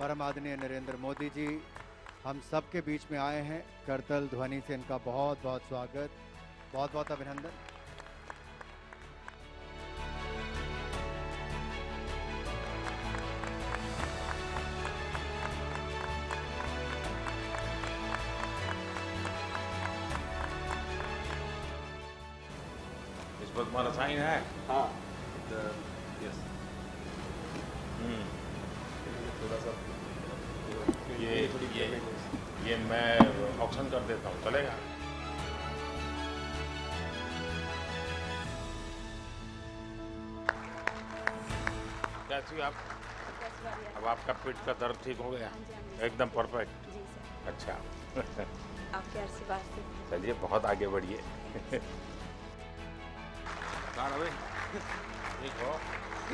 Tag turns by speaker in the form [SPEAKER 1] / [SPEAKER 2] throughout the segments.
[SPEAKER 1] परम आदरणीय नरेंद्र मोदी जी हम सब के बीच में आए हैं। करतल ध्वनि से इनका बहुत बहुत स्वागत, बहुत बहुत अभिनंदन।
[SPEAKER 2] इस पर तुम्हारा साइन है?
[SPEAKER 3] हाँ यस। थोड़ा सा
[SPEAKER 2] ये मैं ऑप्शन कर देता हूँ, चलेगा? कैसी आप? अब आपका पीठ का दर्द ठीक हो गया? एकदम परफेक्ट।
[SPEAKER 4] जी सर।
[SPEAKER 2] अच्छा।
[SPEAKER 4] आपके आशीर्वाद से।
[SPEAKER 2] चलिए बहुत आगे बढ़िए। कहाँ अभी? ठीक हो?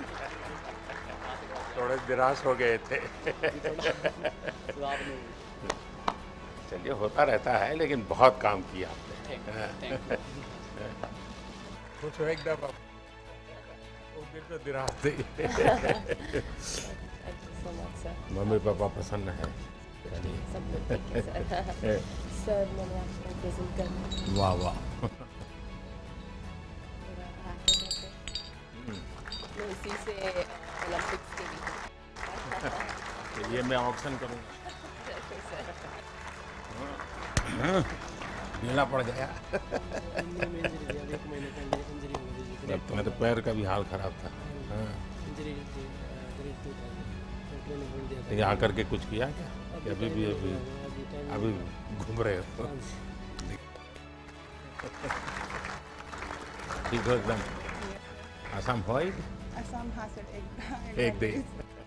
[SPEAKER 2] थोड़े निराश हो गए थे। चलिए होता रहता है, लेकिन बहुत काम किया आपने। कुछ एकदम तो निराश थी।
[SPEAKER 4] Thank you so much sir.
[SPEAKER 2] Mummy papa प्रसन्न है?
[SPEAKER 4] सब लोग ठीक है सर। सर मैंने आपको प्रेजेंट करना।
[SPEAKER 2] वाह वाह।
[SPEAKER 4] मैं इसी से ओलंपिक्स के लिए।
[SPEAKER 2] तो ये मैं ऑप्शन करूँगा। ढीला पड़ गया। तुम्हारे पैर का भी हाल खराब था। लेकिन आकर के कुछ किया क्या? कि अभी घूम रहे हो? ठीक हो एकदम? आसाम हो?
[SPEAKER 5] असम हाँ सर
[SPEAKER 2] एक दिन।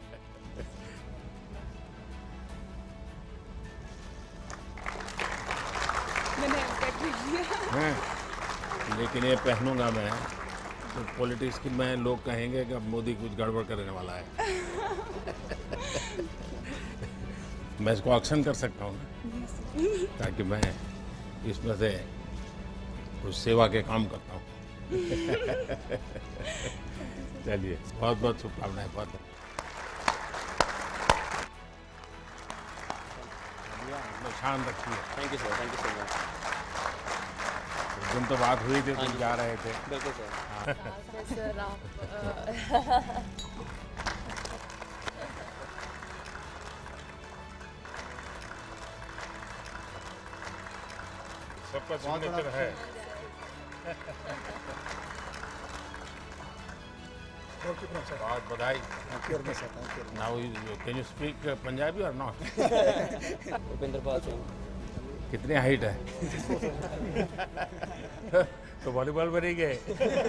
[SPEAKER 5] मैंने एक्सपेक्ट नहीं किया।
[SPEAKER 2] लेकिन ये पहनूंगा मैं तो पॉलिटिक्स की में लोग कहेंगे कि अब मोदी कुछ गड़बड़ करने वाला है। मैं इसको ऑक्शन कर सकता हूँ ना, ताकि मैं इसमें से कुछ सेवा के काम करता हूँ। चलिए बहुत बहुत शुभकामनाएं। बहुत शान रखिए।
[SPEAKER 3] Thank you sir, thank you so much.
[SPEAKER 2] उस दिन तो बात हुई थी, तुम जा रहे थे।
[SPEAKER 3] बिल्कुल सर।
[SPEAKER 4] सर आप
[SPEAKER 2] सबका सिग्नेचर है। बहुत बधाई। Now can you speak Punjabi or not?
[SPEAKER 3] Upendra Pal Singh.
[SPEAKER 2] कितनी हाइट है? तो वॉलीबॉल में नहीं गए?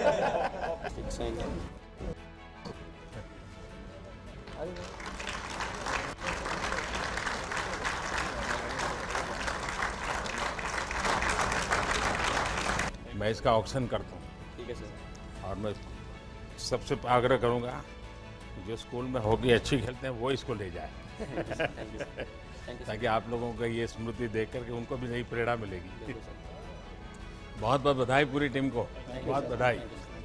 [SPEAKER 2] मैं इसका ऑक्शन करता हूँ।
[SPEAKER 3] ठीक है सर।
[SPEAKER 2] और मैं सबसे आग्रह करूँगा कि जो स्कूल में हॉकी अच्छी खेलते हैं वो इसको ले जाए,
[SPEAKER 3] thank you sir. Thank you
[SPEAKER 2] ताकि आप लोगों को ये स्मृति देख करके उनको भी नई प्रेरणा मिलेगी। बहुत बहुत बधाई पूरी टीम को, बहुत बधाई।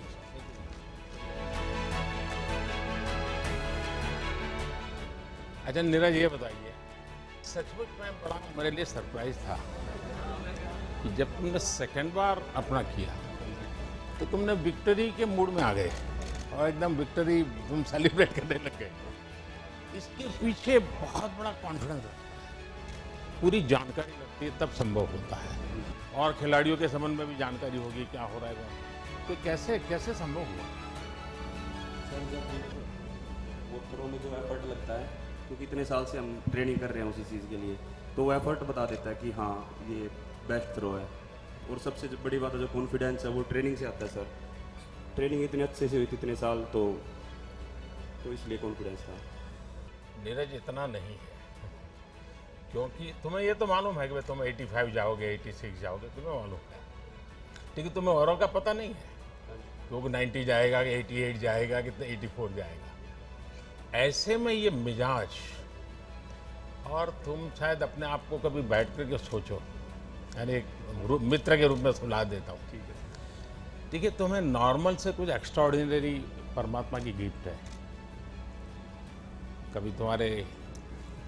[SPEAKER 2] अच्छा नीरज ये बताइए, सचमुच में बड़ा मेरे लिए सरप्राइज था कि जब तुमने सेकंड बार अपना किया तो तुमने विक्ट्री के मूड में आ गए और एकदम विक्ट्री तुम सेलिब्रेट करने लग गए। इसके पीछे बहुत बड़ा कॉन्फिडेंस है, पूरी जानकारी लगती है, तब संभव होता है। और खिलाड़ियों के संबंध में भी जानकारी होगी क्या हो रहा है, तो कैसे कैसे संभव हुआ?
[SPEAKER 6] सर जब वो थ्रो में जो एफर्ट लगता है, क्योंकि इतने साल से हम ट्रेनिंग कर रहे हैं उसी चीज़ के लिए, तो वो एफर्ट बता देता है कि हाँ ये बेस्ट थ्रो है। और सबसे जो बड़ी बात है, जो कॉन्फिडेंस है, वो ट्रेनिंग से आता है सर। ट्रेनिंग इतने अच्छे से हुई थी इतने साल, तो इसलिए कॉन्फिडेंस था।
[SPEAKER 2] नीरज इतना नहीं है, क्योंकि तुम्हें ये तो मालूम है कि तुम 85 जाओगे, 86 जाओगे, तुम्हें मालूम है। लेकिन तुम्हें औरों का पता नहीं है, क्योंकि 90 जाएगा कि 88 जाएगा कि 84 जाएगा। ऐसे में ये मिजाज, और तुम शायद अपने आप को कभी बैठ करके सोचो, यानी एक मित्र के रूप में सुला देता हूँ। ठीक है, ठीक है, तुम्हें नॉर्मल से कुछ एक्स्ट्राऑर्डिनरी परमात्मा की गिफ्ट है। कभी तुम्हारे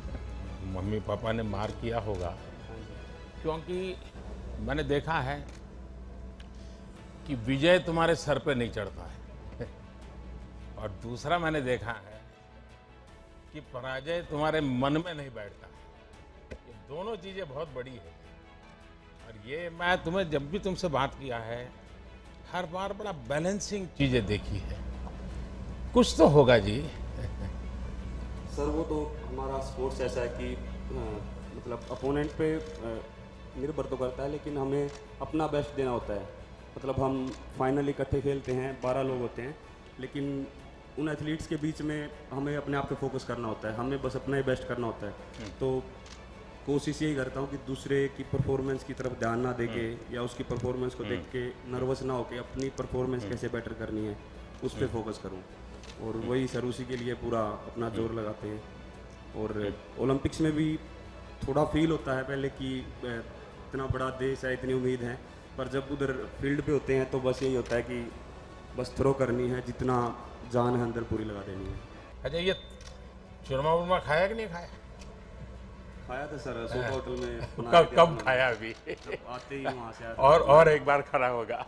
[SPEAKER 2] मम्मी पापा ने मार किया होगा, क्योंकि मैंने देखा है कि विजय तुम्हारे सर पे नहीं चढ़ता है और दूसरा मैंने देखा है कि पराजय तुम्हारे मन में नहीं बैठता है। ये दोनों चीज़ें बहुत बड़ी है और ये मैं तुम्हें जब भी तुमसे बात किया है हर बार बड़ा बैलेंसिंग चीज़ें देखी है। कुछ तो होगा जी।
[SPEAKER 6] सर वो तो हमारा स्पोर्ट्स ऐसा है कि मतलब अपोनेंट पे निर्भर तो करता है, लेकिन हमें अपना बेस्ट देना होता है। मतलब हम फाइनल इकट्ठे खेलते हैं, 12 लोग होते हैं, लेकिन उन एथलीट्स के बीच में हमें अपने आप पे फोकस करना होता है, हमें बस अपना ही बेस्ट करना होता है। तो कोशिश यही करता हूँ कि दूसरे की परफॉर्मेंस की तरफ ध्यान ना देके या उसकी परफॉर्मेंस को देख के नर्वस ना होके अपनी परफॉर्मेंस कैसे बेटर करनी है उस पर फोकस करूँ, और वही सर उसी के लिए पूरा अपना जोर लगाते हैं। और ओलंपिक्स में भी थोड़ा फील होता है पहले कि इतना बड़ा देश है, इतनी उम्मीद है, पर जब उधर फील्ड पे होते हैं तो बस यही होता है कि बस थ्रो करनी है, जितना जान है अंदर पूरी लगा देनी है।
[SPEAKER 2] अच्छा, ये चूरमा वूरमा खाया कि नहीं खाया?
[SPEAKER 6] खाया था सर, सोफा होटल में बना
[SPEAKER 2] कब
[SPEAKER 6] के
[SPEAKER 2] कब
[SPEAKER 6] हमने,
[SPEAKER 2] खाया अभी?
[SPEAKER 6] आते ही वहाँ से आते
[SPEAKER 2] और एक बार खड़ा होगा।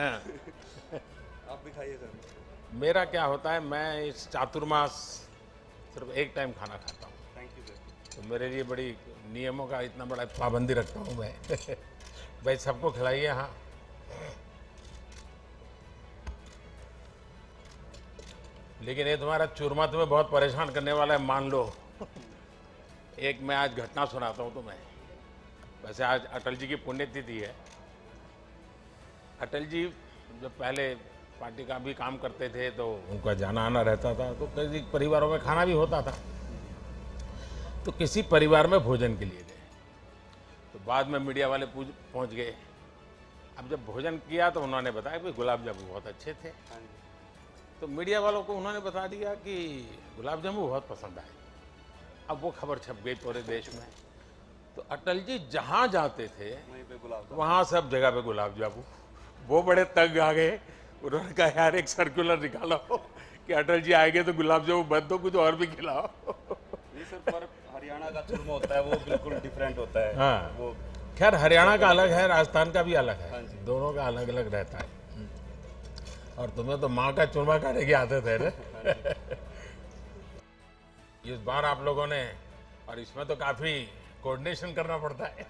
[SPEAKER 6] आप भी खाइए सर।
[SPEAKER 2] मेरा क्या होता है, मैं इस चातुर्मास सिर्फ एक टाइम खाना खाता हूँ,
[SPEAKER 6] थैंक यू सर।
[SPEAKER 2] तो मेरे लिए बड़ी नियमों का इतना बड़ा पाबंदी रखता हूँ मैं। भाई सबको खिलाइए। हाँ, लेकिन ये तुम्हारा चूरमा तुम्हें बहुत परेशान करने वाला है, मान लो। एक मैं आज घटना सुनाता हूँ तुम्हें। वैसे आज अटल जी की पुण्यतिथि है। अटल जी जब पहले पार्टी का भी काम करते थे तो उनका जाना आना रहता था, तो कई परिवारों में खाना भी होता था। तो किसी परिवार में भोजन के लिए गए, तो बाद में मीडिया वाले पहुंच गए। अब जब भोजन किया तो उन्होंने बताया कि गुलाब जामुन बहुत अच्छे थे। तो मीडिया वालों को उन्होंने बता दिया कि गुलाब जामुन बहुत पसंद आए। अब वो खबर छप गई पूरे देश में। तो अटल जी जहाँ जाते थे वहाँ सब जगह पे गुलाब जामुन। वो बड़े तंग आ गए। उन्होंने कहा यार एक सर्कुलर निकालो कि अटल जी आएंगे तो गुलाब जामुन बंद दो, कुछ और भी खिलाओ।
[SPEAKER 6] ये सर पर हरियाणा का चूरमा होता है वो बिल्कुल डिफरेंट होता है।
[SPEAKER 2] हाँ,
[SPEAKER 6] वो
[SPEAKER 2] खैर हरियाणा का अलग है, राजस्थान का भी अलग है, दोनों का अलग अलग रहता है। और तुम्हें तो माँ का चूरमा खाने की आदत है ना। इस बार आप लोगों ने, और इसमें तो काफी कोऑर्डिनेशन करना पड़ता है।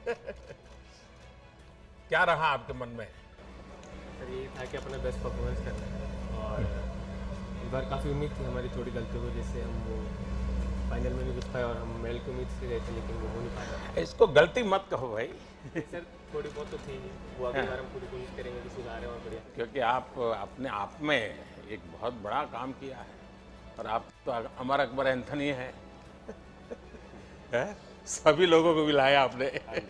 [SPEAKER 2] क्या रहा आपके मन में?
[SPEAKER 7] सर ये था कि अपना बेस्ट परफॉर्मेंस करना है, और इस बार काफ़ी उम्मीद थी हमारी थोड़ी गलतियों की वजह से हम वो फाइनल में नहीं घुस पाए, और हम मेडल की उम्मीद से गए थे लेकिन वो हो नहीं पाया।
[SPEAKER 2] इसको गलती मत कहो भाई।
[SPEAKER 7] सर थोड़ी बहुत तो थी, वो अगली बार हम पूरी कोशिश करेंगे कि सुधारें और बढ़िया।
[SPEAKER 2] क्योंकि आप अपने आप में एक बहुत बड़ा काम किया है, और आप तो अमर अकबर एंथनी है। सभी लोगों को बुलाया आपने।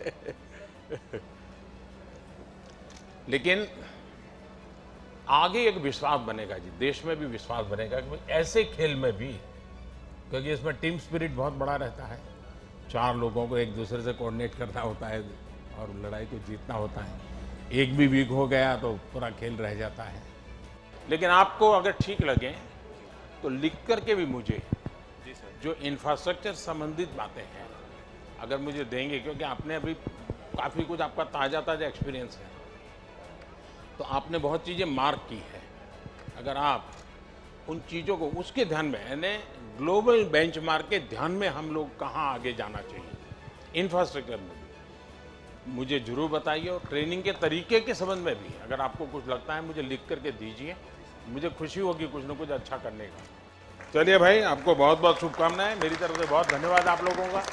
[SPEAKER 2] लेकिन आगे एक विश्वास बनेगा जी, देश में भी विश्वास बनेगा कि ऐसे खेल में भी, क्योंकि इसमें टीम स्पिरिट बहुत बड़ा रहता है। 4 लोगों को एक दूसरे से कोऑर्डिनेट करना होता है और लड़ाई को जीतना होता है। एक भी वीक हो गया तो पूरा खेल रह जाता है। लेकिन आपको अगर ठीक लगे तो लिख करके भी मुझे जो इंफ्रास्ट्रक्चर संबंधित बातें हैं अगर मुझे देंगे, क्योंकि आपने अभी काफ़ी कुछ आपका ताज़ा एक्सपीरियंस है, तो आपने बहुत चीज़ें मार्क की है। अगर आप उन चीज़ों को उसके ध्यान में, यानी ग्लोबल बेंचमार्क के ध्यान में हम लोग कहाँ आगे जाना चाहिए इंफ्रास्ट्रक्चर में भी, मुझे जरूर बताइए। और ट्रेनिंग के तरीके के संबंध में भी अगर आपको कुछ लगता है मुझे लिख करके दीजिए, मुझे खुशी होगी कुछ ना कुछ अच्छा करने का। चलिए भाई, आपको बहुत बहुत शुभकामनाएं, मेरी तरफ से बहुत धन्यवाद आप लोगों का।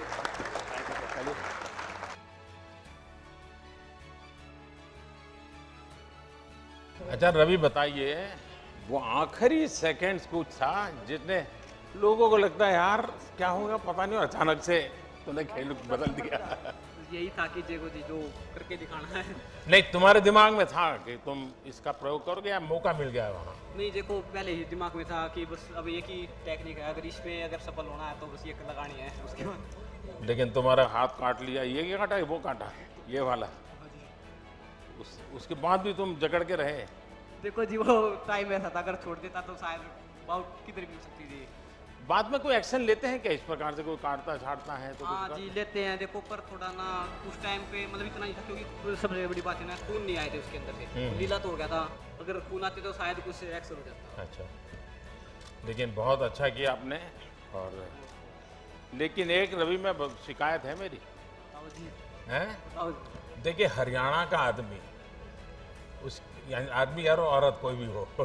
[SPEAKER 2] अच्छा रवि, बताइए वो आखिरी सेकंड्स कुछ था जितने लोगों को लगता है यार क्या होगा पता नहीं, और अचानक से तूने खेल बदल दिया।
[SPEAKER 3] यही था कि जेगो जी जो करके दिखाना है।
[SPEAKER 2] नहीं, तुम्हारे दिमाग में था कि तुम इसका प्रयोग करोगे या मौका मिल गया वहाँ?
[SPEAKER 3] नहीं, देखो पहले ही दिमाग में था कि बस अब एक ही टेक्निक है, अगर इसमें अगर सफल होना है तो बस ये लगानी है, उसके बाद।
[SPEAKER 2] लेकिन तुम्हारा हाथ काट लिया, ये क्या काटा है, वो काटा है, ये वाला। उसके बाद भी तुम जकड़ के रहे।
[SPEAKER 3] देखो जी वो टाइम ऐसा था, अगर छोड़ देता तो शायद बाउट किधर भी हो सकती थी।
[SPEAKER 2] बाद में कोई एक्शन लेते हैं क्या इस प्रकार से, कोई काटता छाटता है तो
[SPEAKER 3] हाँ
[SPEAKER 2] कुछ
[SPEAKER 3] जी लेते हैं, देखो पर थोड़ा ना उस टाइम पे मतलब इतना ही था क्योंकि सबसे बड़ी बात है ना खून नहीं आए थे उसके अंदर से, लीला तो हो गया था, अगर खून आते तो शायद कुछ एक्शन हो जाता।
[SPEAKER 2] अच्छा, लेकिन बहुत अच्छा किया आपने। और लेकिन एक रवि में शिकायत है मेरी,
[SPEAKER 3] आओ जी
[SPEAKER 2] हैं?
[SPEAKER 3] आओ जी।
[SPEAKER 2] देखिए हरियाणा का आदमी, उस यानी आदमी यार औरत कोई भी हो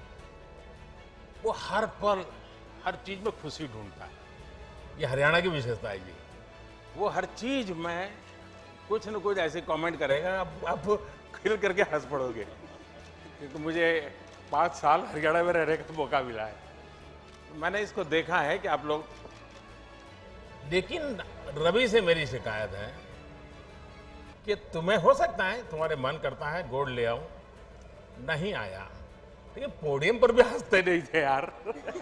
[SPEAKER 2] वो हर पल हर चीज में खुशी ढूंढता है। ये हरियाणा की विशेषता है जी। वो हर चीज में कुछ न कुछ ऐसे कमेंट करेगा, अब खिल करके हंस पड़ोगे, क्योंकि मुझे 5 साल हरियाणा में रहने का मौका मिला है। मैंने इसको देखा है कि आप लोग, लेकिन रवि से मेरी शिकायत है कि तुम्हें हो सकता है तुम्हारे मन करता है गोल्ड ले आऊं, नहीं आया, लेकिन पोडियम पर भी हंसते नहीं थे यार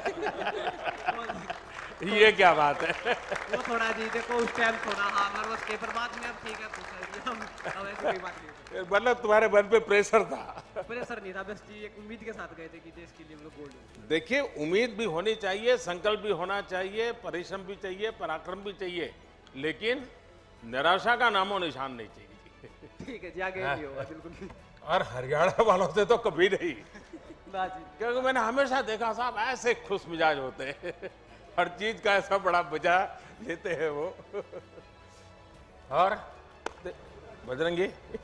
[SPEAKER 2] ये क्या बात है?
[SPEAKER 3] वो थोड़ा जी देखो उस टाइम थोड़ा हाँ नर्वस थे, पर बाद में अब ठीक है, अब ऐसी कोई बात नहीं।
[SPEAKER 2] मतलब तुम्हारे मन पे प्रेशर था?
[SPEAKER 3] प्रेशर नहीं था, बस जी एक उम्मीद के साथ गए थे कि देश के लिए हम लोग गोल्ड।
[SPEAKER 2] देखिए उम्मीद भी होनी चाहिए, संकल्प भी होना चाहिए, परिश्रम भी चाहिए, पराक्रम भी चाहिए, लेकिन निराशा का नामो निशान नहीं चाहिए।
[SPEAKER 3] ठीक है जी आगे नहीं होगा बिल्कुल।
[SPEAKER 2] और हरियाणा वालों से तो कभी नहीं,
[SPEAKER 3] ना जी
[SPEAKER 2] क्योंकि मैंने हमेशा देखा साहब ऐसे खुश मिजाज होते हैं, हर चीज का ऐसा बड़ा मजा लेते हैं वो। और बजरंगी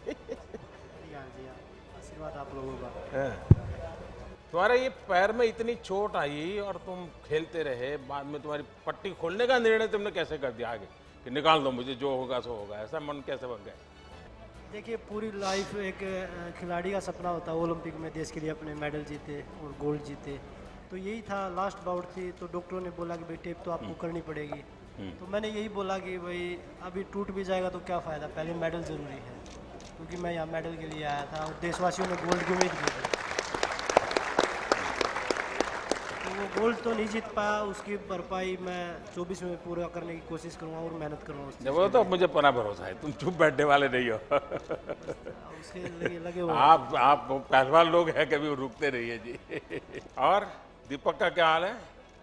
[SPEAKER 3] आशीर्वाद आप लोगों का।
[SPEAKER 2] तुम्हारे ये पैर में इतनी चोट आई और तुम खेलते रहे, बाद में तुम्हारी पट्टी खोलने का निर्णय तुमने कैसे कर दिया आगे कि निकाल दो मुझे, जो होगा सो होगा, ऐसा मन कैसे बन गया?
[SPEAKER 8] देखिए पूरी लाइफ एक खिलाड़ी का सपना होता है ओलंपिक में देश के लिए अपने मेडल जीते और गोल्ड जीते, तो यही था। लास्ट बाउट थी तो डॉक्टरों ने बोला कि भाई टेप तो आपको करनी पड़ेगी, तो मैंने यही बोला कि भाई अभी टूट भी जाएगा तो क्या फ़ायदा, पहले मेडल ज़रूरी है, क्योंकि मैं यहाँ मेडल के लिए आया था और देशवासियों ने गोल्ड की उम्मीद की थी। तो वो गोल्ड तो नहीं जीत पाया, उसकी भरपाई मैं 24 में पूरा करने की कोशिश करूँगा और मेहनत करूँगा।
[SPEAKER 2] वो तो मुझे पूरा भरोसा है, तुम चुप बैठने वाले नहीं हो।
[SPEAKER 8] उसके लगे हुए
[SPEAKER 2] आप पहलवान लोग हैं, कभी रुकते नहीं है जी। और दीपक का क्या हाल है?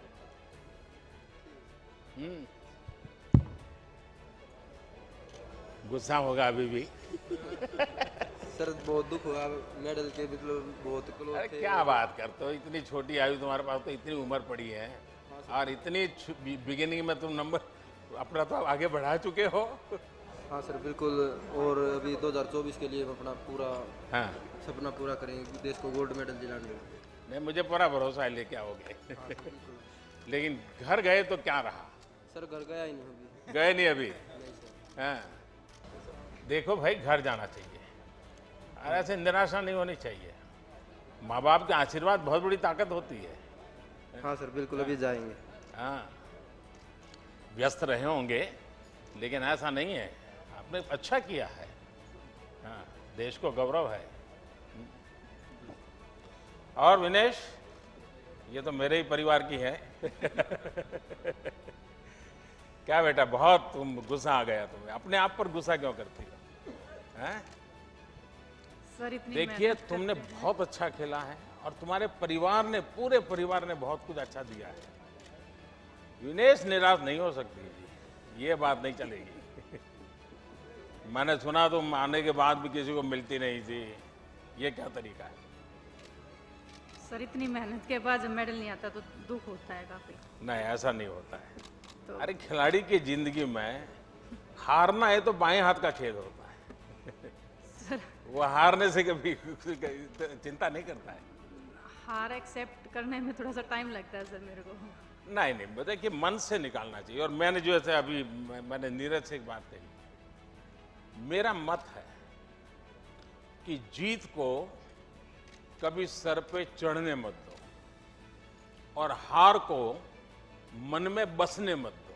[SPEAKER 2] गुस्सा होगा अभी भी?
[SPEAKER 9] सर बहुत दुख हुआ, मेडल के मतलब बहुत क्लोज
[SPEAKER 2] अरे
[SPEAKER 9] थे।
[SPEAKER 2] क्या बात करते हो, इतनी छोटी आयु तुम्हारे पास, तो इतनी उम्र पड़ी है और इतनी बिगिनिंग में तुम नंबर अपना तो आगे बढ़ा चुके हो।
[SPEAKER 9] हाँ सर बिल्कुल, और अभी 2024 के लिए हम अपना पूरा
[SPEAKER 2] हाँ
[SPEAKER 9] सपना पूरा करेंगे, देश को गोल्ड मेडल दिलाने।
[SPEAKER 2] नहीं, मुझे पूरा भरोसा है लेके आओगे। लेकिन घर गए तो क्या रहा?
[SPEAKER 9] सर घर गया ही नहीं अभी।
[SPEAKER 2] गए नहीं अभी?
[SPEAKER 9] नहीं सर।
[SPEAKER 2] हाँ देखो भाई, घर जाना चाहिए और ऐसे निराशा नहीं होनी चाहिए। माँ बाप के आशीर्वाद बहुत बड़ी ताकत होती है।
[SPEAKER 9] हाँ सर बिल्कुल अभी जाएंगे।
[SPEAKER 2] हाँ व्यस्त रहे होंगे, लेकिन ऐसा नहीं है, आपने अच्छा किया है। हाँ देश को गौरव है। और विनेश, ये तो मेरे ही परिवार की है। क्या बेटा, बहुत तुम गुस्सा आ गया तुम्हें, अपने आप पर गुस्सा क्यों करती हो? हैं?
[SPEAKER 10] सर इतनी
[SPEAKER 2] देखिए
[SPEAKER 10] मेहनत
[SPEAKER 2] तुमने
[SPEAKER 10] करते हैं।
[SPEAKER 2] बहुत अच्छा खेला है और तुम्हारे परिवार ने, पूरे परिवार ने बहुत कुछ अच्छा दिया है। विनेश निराश नहीं हो सकती जी, ये बात नहीं चलेगी। मैंने सुना तुम आने के बाद भी किसी को मिलती नहीं थी, ये क्या तरीका है?
[SPEAKER 10] सर इतनी मेहनत के बाद जब मेडल नहीं आता तो दुख होता है काफी।
[SPEAKER 2] नहीं ऐसा नहीं होता है।
[SPEAKER 10] तो
[SPEAKER 2] अरे खिलाड़ी की जिंदगी में हारना है तो बाएं हाथ का खेल होता है।
[SPEAKER 10] सर
[SPEAKER 2] वो हारने से कभी चिंता नहीं करता है।
[SPEAKER 10] हार एक्सेप्ट करने में थोड़ा सा टाइम लगता है सर मेरे को।
[SPEAKER 2] नहीं नहीं, मतलब कि मन से निकालना चाहिए। और मैंने जो ऐसे अभी मैंने नीरज से एक बात कही, मेरा मत है कि जीत को कभी सर पे चढ़ने मत दो और हार को मन में बसने मत दो।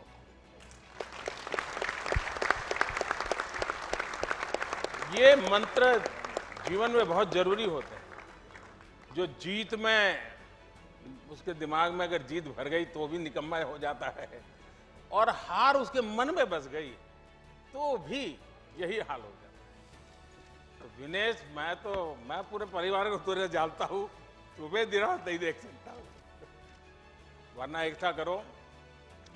[SPEAKER 2] ये मंत्र जीवन में बहुत जरूरी होते हैं। जो जीत में, उसके दिमाग में अगर जीत भर गई तो भी निकम्मा हो जाता है, और हार उसके मन में बस गई तो भी यही हाल हो जाता है। तो विनेश, मैं पूरे परिवार को तुझे जानता हूं, तुम्हें दिन रात नहीं देख सकता हूं। वरना एकता करो,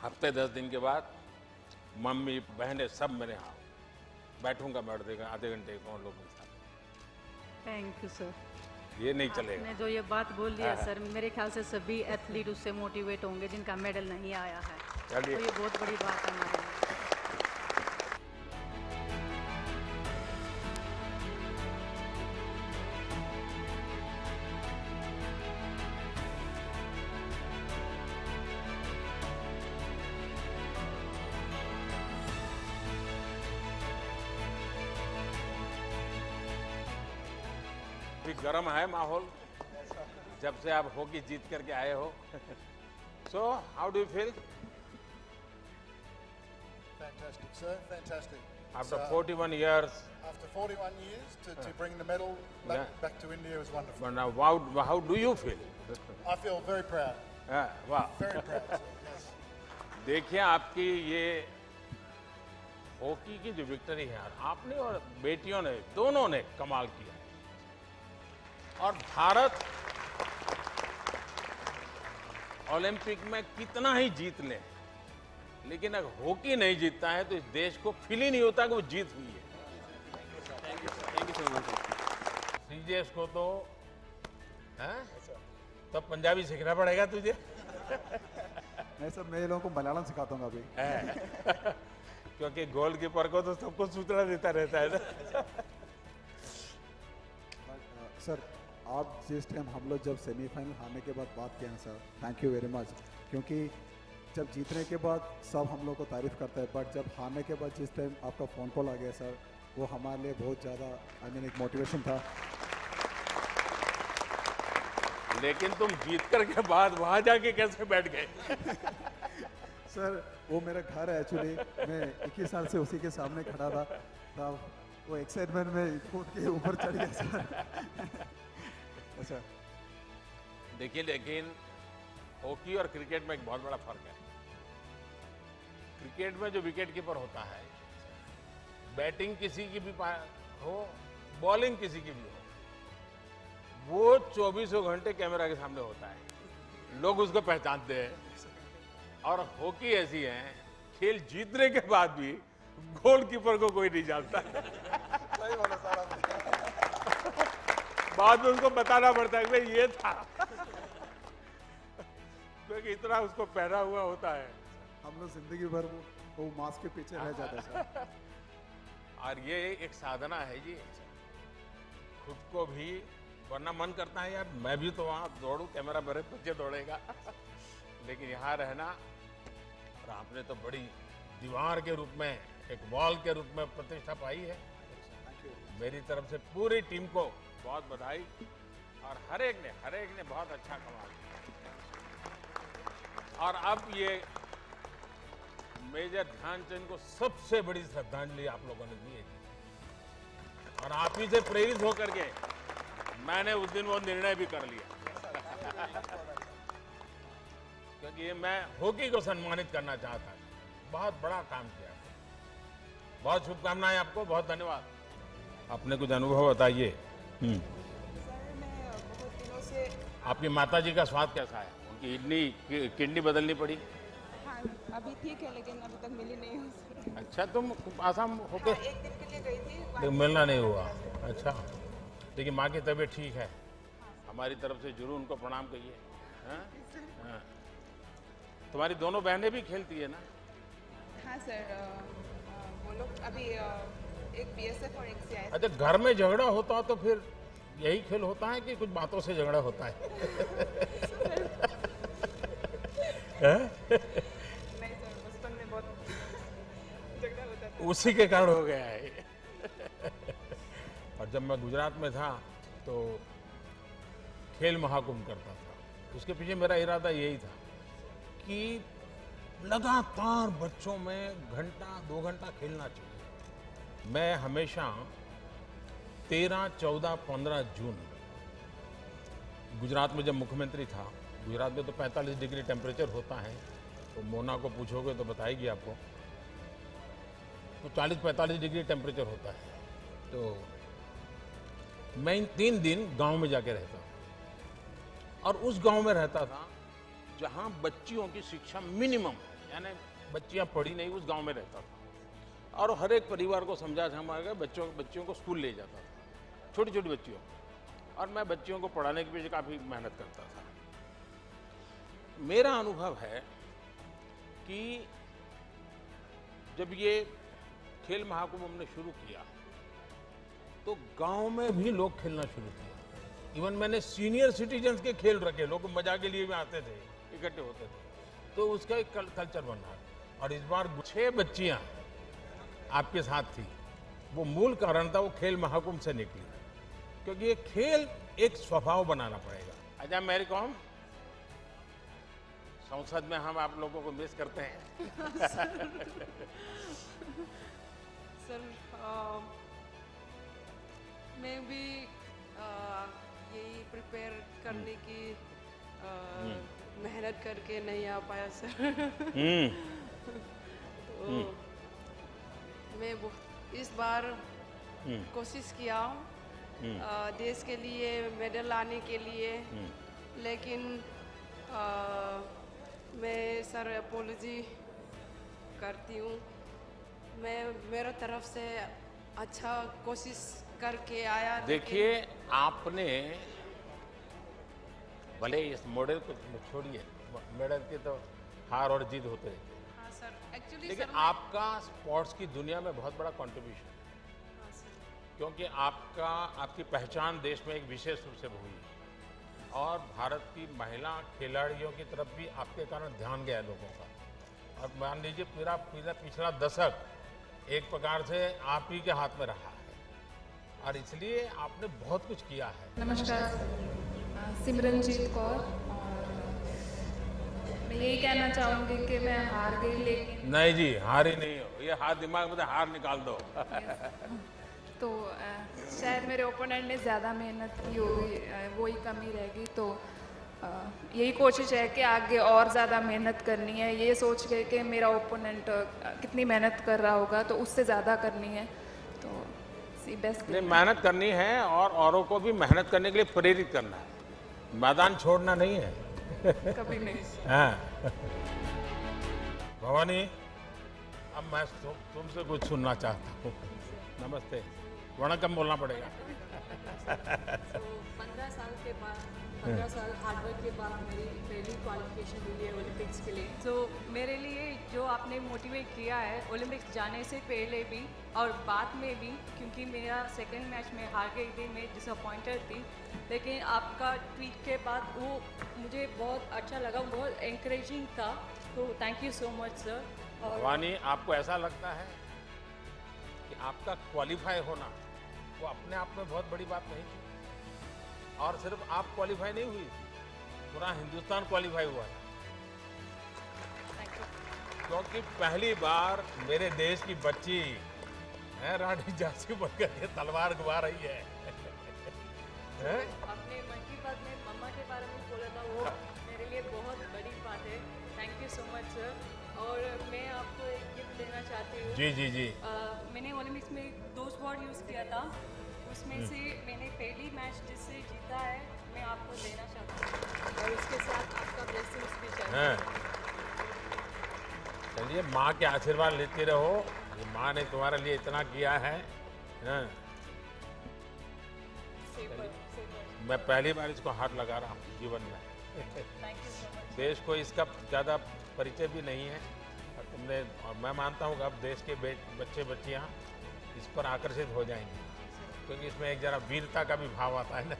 [SPEAKER 2] हफ्ते 10 दिन के बाद मम्मी बहनें सब मेरे यहाँ बैठूंगा, बैठ देगा आधे घंटे कौन लोगों के साथ।
[SPEAKER 10] Thank you sir.
[SPEAKER 2] ये नहीं चलेगा।
[SPEAKER 10] आपने जो ये बात बोल दी है सर, मेरे ख्याल से सभी एथलीट उससे मोटिवेट होंगे जिनका मेडल नहीं आया है।
[SPEAKER 2] चलिए।
[SPEAKER 10] तो ये बहुत बड़ी बात है हमारे लिए।
[SPEAKER 2] अभी गर्म है माहौल जब से आप हॉकी जीत करके आए हो। So how do you feel?
[SPEAKER 11] Fantastic, sir. Fantastic.
[SPEAKER 2] After
[SPEAKER 11] So,
[SPEAKER 2] 41 years.
[SPEAKER 11] After 41 years, to bring the medal back to India was wonderful.
[SPEAKER 2] But now, how do you feel?
[SPEAKER 11] I feel very proud.
[SPEAKER 2] वाह।
[SPEAKER 11] Very proud, sir. Yes.
[SPEAKER 2] देखिए आपकी ये hockey की जो victory है यार, आपने और बेटियों ने दोनों ने कमाल किया। और भारत ओलंपिक में कितना ही जीत ले, लेकिन अगर हॉकी नहीं जीतता है तो इस देश को फील ही नहीं होता कि वो जीत हुई है।
[SPEAKER 6] Thank you so much.
[SPEAKER 2] CJS को तो हैं? तब पंजाबी सीखना पड़ेगा तुझे।
[SPEAKER 12] नहीं सर, मैं लोगों को मलयालम सिखाता हूँ अभी।
[SPEAKER 2] क्योंकि गोलकीपर को तो सबको सूचना देता रहता है ना।
[SPEAKER 12] सर, आप जिस टाइम हम लोग जब सेमीफाइनल हारने के बाद बात किए हैं sir, thank you very much. क्योंकि जब जीतने के बाद सब हम लोग को तारीफ करता है, बट जब हारने के बाद जिस टाइम आपका फ़ोन कॉल आ गया सर, वो हमारे लिए बहुत ज़्यादा एक मोटिवेशन था।
[SPEAKER 2] लेकिन तुम जीत कर के बाद वहां जाके कैसे बैठ गए?
[SPEAKER 12] सर, वो मेरा घर है एक्चुअली, मैं 21 साल से उसी के सामने खड़ा था, तब वो एक्साइटमेंट में कूद के ऊपर चढ़ गया सर। अच्छा,
[SPEAKER 2] देखिए, लेकिन हॉकी और क्रिकेट में एक बहुत बड़ा फर्क है। क्रिकेट में जो विकेट कीपर होता है, बैटिंग किसी की भी हो, बॉलिंग किसी की भी हो, वो 24 घंटे कैमरा के सामने होता है, लोग उसको पहचानते हैं। और हॉकी ऐसी है, खेल जीतने के बाद भी गोलकीपर को कोई नहीं जानता।
[SPEAKER 11] सही बोला सर आपने।
[SPEAKER 2] बाद में उसको बताना पड़ता है कि भाई ये था, क्योंकि इतना उसको पहना हुआ होता है।
[SPEAKER 12] हम लोग जिंदगी भर वो मास्क के पीछे रह जाते हैं सर।
[SPEAKER 2] और ये एक साधना है जी, खुद को भी, वरना मन करता है यार मैं भी तो वहाँ दौड़ूं, कैमरा मेरे पीछे दौड़ेगा। लेकिन यहाँ रहना, और आपने तो बड़ी दीवार के रूप में, एक वॉल के रूप में प्रतिष्ठा पाई है। मेरी तरफ से पूरी टीम को बहुत बधाई, और हर एक ने बहुत अच्छा कमाल किया। और अब ये मेजर ध्यानचंद को सबसे बड़ी श्रद्धांजलि आप लोगों ने दी है, और आप ही से प्रेरित होकर के मैंने उस दिन वो निर्णय भी कर लिया। क्योंकि ये मैं हॉकी को सम्मानित करना चाहता था। बहुत बड़ा काम किया, बहुत शुभकामनाएं आपको, बहुत धन्यवाद। अपने कुछ अनुभव बताइए।
[SPEAKER 5] सर, मैं बहुत दिनों से।
[SPEAKER 2] आपकी माताजी का स्वास्थ्य कैसा है? उनकी किडनी बदलनी पड़ी?
[SPEAKER 5] हाँ, अभी ठीक है, लेकिन अभी तक मिली नहीं हूँ सर।
[SPEAKER 2] अच्छा, तुम आसाम होके?
[SPEAKER 5] हाँ, एक दिन के लिए गई थी,
[SPEAKER 2] लेकिन मिलना नहीं हुआ। अच्छा, लेकिन माँ की तबीयत ठीक है? हमारी तरफ से जरूर उनको प्रणाम कहिए। हाँ, तुम्हारी दोनों बहनें भी खेलती है ना?
[SPEAKER 5] हाँ सर, वो लोग अभी एक बीएसएफ और एक सीआईएसएफ।
[SPEAKER 2] अच्छा, घर में झगड़ा होता है तो फिर यही खेल होता है कि कुछ बातों से झगड़ा होता है?
[SPEAKER 5] नहीं सर, बचपन में बहुत झगड़ा होता था।
[SPEAKER 2] उसी के कारण हो गया है। और जब मैं गुजरात में था तो खेल महाकुंभ करता था, उसके पीछे मेरा इरादा यही था कि लगातार बच्चों में घंटा 2 घंटा खेलना चाहिए। मैं हमेशा 13, 14, 15 जून गुजरात में जब मुख्यमंत्री था, गुजरात में तो 45 डिग्री टेम्परेचर होता है, तो मोना को पूछोगे तो बताएगी आपको, तो 40-45 डिग्री टेम्परेचर होता है। तो मैं इन 3 दिन गांव में जाके रहता था, और उस गांव में रहता था जहां बच्चियों की शिक्षा मिनिमम यानी बच्चियां पढ़ी नहीं, उस गांव में रहता था और हर एक परिवार को समझा समझा बच्चियों को स्कूल ले जाता था, छोटी छोटी बच्चियों, और मैं बच्चियों को पढ़ाने के पीछे काफ़ी मेहनत करता था। मेरा अनुभव है कि जब ये खेल महाकुंभ हमने शुरू किया तो गांव में भी लोग खेलना शुरू किया। इवन मैंने सीनियर सिटीजन्स के खेल रखे, लोग मजा के लिए भी आते थे, इकट्ठे होते थे, तो उसका एक कल्चर बन रहा है। और इस बार 6 बच्चियां आपके साथ थी, वो मूल कारण था, वो खेल महाकुंभ से निकली, क्योंकि ये खेल एक स्वभाव बनाना पड़ेगा। अजय मैरी कॉम, संसद में हम आप लोगों को मिस करते हैं।
[SPEAKER 13] सर मैं भी यही प्रिपेयर करने की मेहनत करके नहीं आ पाया सर। तो मैं इस बार कोशिश किया देश के लिए मेडल लाने के लिए, लेकिन मैं सर अपोलॉजी करती हूँ। मैं मेरे तरफ से अच्छा कोशिश करके आया।
[SPEAKER 2] देखिए आपने भले इस मॉडल को छोड़िए, मेडल की तो हार और जीत होते रहते हैं।
[SPEAKER 13] हाँ सर, एक्चुअली
[SPEAKER 2] लेकिन आपका स्पोर्ट्स की दुनिया में बहुत बड़ा कंट्रीब्यूशन है।
[SPEAKER 13] हाँ सर,
[SPEAKER 2] क्योंकि आपकी पहचान देश में एक विशेष रूप से हुई और भारत की महिला खिलाड़ियों की तरफ भी आपके कारण ध्यान गया लोगों का। और मान लीजिए पूरा पिछला दशक एक प्रकार से आप ही के हाथ में रहा है और इसलिए आपने बहुत कुछ किया है।
[SPEAKER 14] नमस्कार, सिमरनजीत कौर। मैं यही कहना चाहूँगी कि मैं हार गई, लेकिन
[SPEAKER 2] नहीं जी, हारी नहीं हो, ये हाथ दिमाग में से हार निकाल दो।
[SPEAKER 14] तो शायद मेरे ओपोनेंट ने ज़्यादा मेहनत की होगी, वही कमी रहेगी। तो यही कोशिश है कि आगे और ज़्यादा मेहनत करनी है, ये सोच के कि मेरा ओपोनेंट कितनी मेहनत कर रहा होगा तो उससे ज़्यादा करनी है। तो बेस्ट
[SPEAKER 2] नहीं, मेहनत करनी है और औरों को भी मेहनत करने के लिए प्रेरित करना है, मैदान छोड़ना नहीं है।
[SPEAKER 14] कभी नहीं।
[SPEAKER 2] हाँ भवानी, अब मैं तुमसे कुछ सुनना चाहता हूँ। नमस्ते, वणकम बोलना पड़ेगा।
[SPEAKER 10] 15 साल के बाद 15 साल हार्डवर्क के बाद मेरी पहली क्वालिफिकेशन हुई है ओलंपिक्स के लिए। तो मेरे लिए जो आपने मोटिवेट किया है ओलंपिक्स जाने से पहले भी और बाद में भी, क्योंकि मेरा सेकंड मैच में हार गई थी, मैं डिसअपॉइंटेड थी, लेकिन आपका ट्वीट के बाद वो मुझे बहुत अच्छा लगा, बहुत एनकरेजिंग था। तो thank you so much sir. और
[SPEAKER 2] भवानी, आपको ऐसा लगता है कि आपका क्वालिफाई होना वो अपने आप में बहुत बड़ी बात नहीं थी, और सिर्फ आप क्वालिफाई नहीं हुई, पूरा हिंदुस्तान क्वालिफाई हुआ था, क्योंकि पहली बार मेरे देश की बच्ची है रानी झांसी बनकर के तलवार घुमा रही है।
[SPEAKER 10] आपने मन की बात में मम्मा के बारे में बोला था, वो मेरे लिए बहुत बड़ी बात है। Thank you so much sir. और मैं आपको एक गिफ्ट देना चाहती हूँ।
[SPEAKER 2] जी जी जी।
[SPEAKER 10] मैंने ओलंपिक्स में 2 स्पॉट यूज़ किया था, उसमें से मैंने पहली मैच जिससे जीता है मैं आपको देना चाहती हूँ, और उसके साथ आपका ब्लेसिंग्स भी चाहिए।
[SPEAKER 2] चलिए, माँ के आशीर्वाद लेते रहो, ये माँ ने तुम्हारे लिए इतना किया है। मैं पहली बार इसको हाथ लगा रहा हूँ जीवन में। देश को इसका ज़्यादा परिचय भी नहीं है, और तुमने, और मैं मानता हूँ कि अब देश के बच्चे बच्चियाँ इस पर आकर्षित हो जाएंगे, क्योंकि इसमें एक जरा वीरता का भी भाव आता है ना।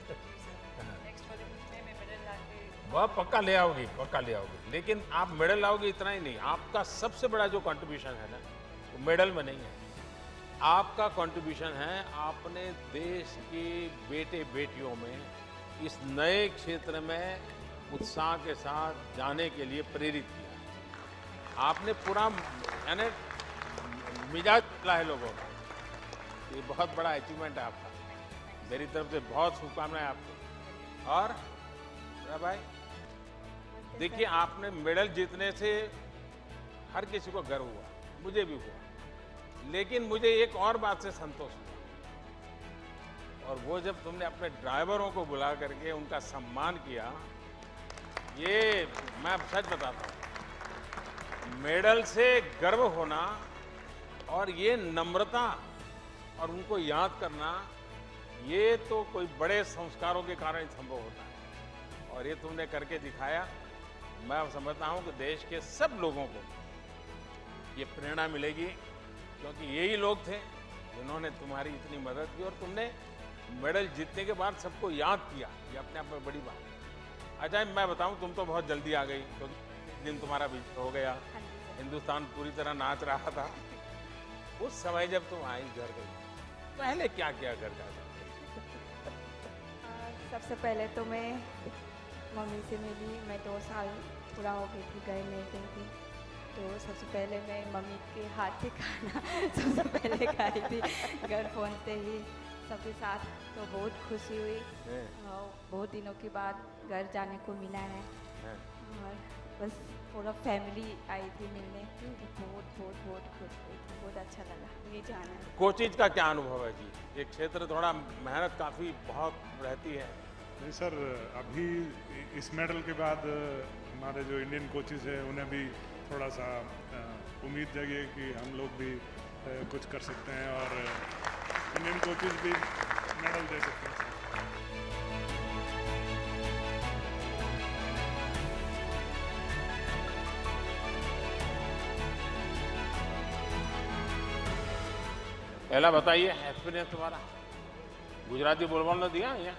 [SPEAKER 2] वह पक्का ले आओगी, पक्का ले आओगी, लेकिन आप मेडल लाओगे इतना ही नहीं, आपका सबसे बड़ा जो कंट्रीब्यूशन है ना वो मेडल में नहीं है, आपका कंट्रीब्यूशन है आपने देश के बेटे बेटियों में इस नए क्षेत्र में उत्साह के साथ जाने के लिए प्रेरित किया। आपने पूरा यानी मिजाज बदला है लोगों का, ये बहुत बड़ा अचीवमेंट है आपका। मेरी तरफ से बहुत शुभकामनाएं आपको। और भाई देखिए, आपने मेडल जीतने से हर किसी को गर्व हुआ, मुझे भी हुआ, लेकिन मुझे एक और बात से संतोष हुआ, और वो जब तुमने अपने ड्राइवरों को बुला करके उनका सम्मान किया। ये मैं सच बताता हूँ, मेडल से गर्व होना और ये नम्रता और उनको याद करना, ये तो कोई बड़े संस्कारों के कारण संभव होता है और ये तुमने करके दिखाया। मैं समझता हूं कि देश के सब लोगों को ये प्रेरणा मिलेगी, क्योंकि यही लोग थे जिन्होंने तुम्हारी इतनी मदद की और तुमने मेडल जीतने के बाद सबको याद किया। ये अपने आप में बड़ी बात है। अच्छा, मैं बताऊं, तुम तो बहुत जल्दी आ गई, क्योंकि दिन तुम्हारा भी हो गया, हिंदुस्तान पूरी तरह नाच रहा था। उस समय जब तुम आई घर गई, पहले क्या किया घर का?
[SPEAKER 15] सबसे पहले तो मैं मम्मी से मिली। मैं 2 साल पूरा हो गई थी, घर नहीं गई थी। तो सबसे पहले मैं मम्मी के हाथ से खाना सबसे पहले खाई थी घर पहुंचते ही सबके साथ। तो बहुत खुशी हुई और बहुत दिनों के बाद घर जाने को मिला है और बस पूरा फैमिली आई थी मिलने। तो बहुत बहुत बहुत खुश हुई थी, बहुत अच्छा लगा ये जाना है।
[SPEAKER 2] कोचिज का क्या अनुभव है जी? ये क्षेत्र थोड़ा मेहनत काफ़ी बहुत रहती है।
[SPEAKER 16] नहीं सर, अभी इस मेडल के बाद हमारे जो इंडियन कोचेज हैं उन्हें भी थोड़ा सा उम्मीद जगी कि हम लोग भी कुछ कर सकते हैं और इंडियन कोचेज भी मेडल दे सकते हैं।
[SPEAKER 2] पहला बताइए एक्सपीरियंस तुम्हारा। गुजराती बोलने दिया या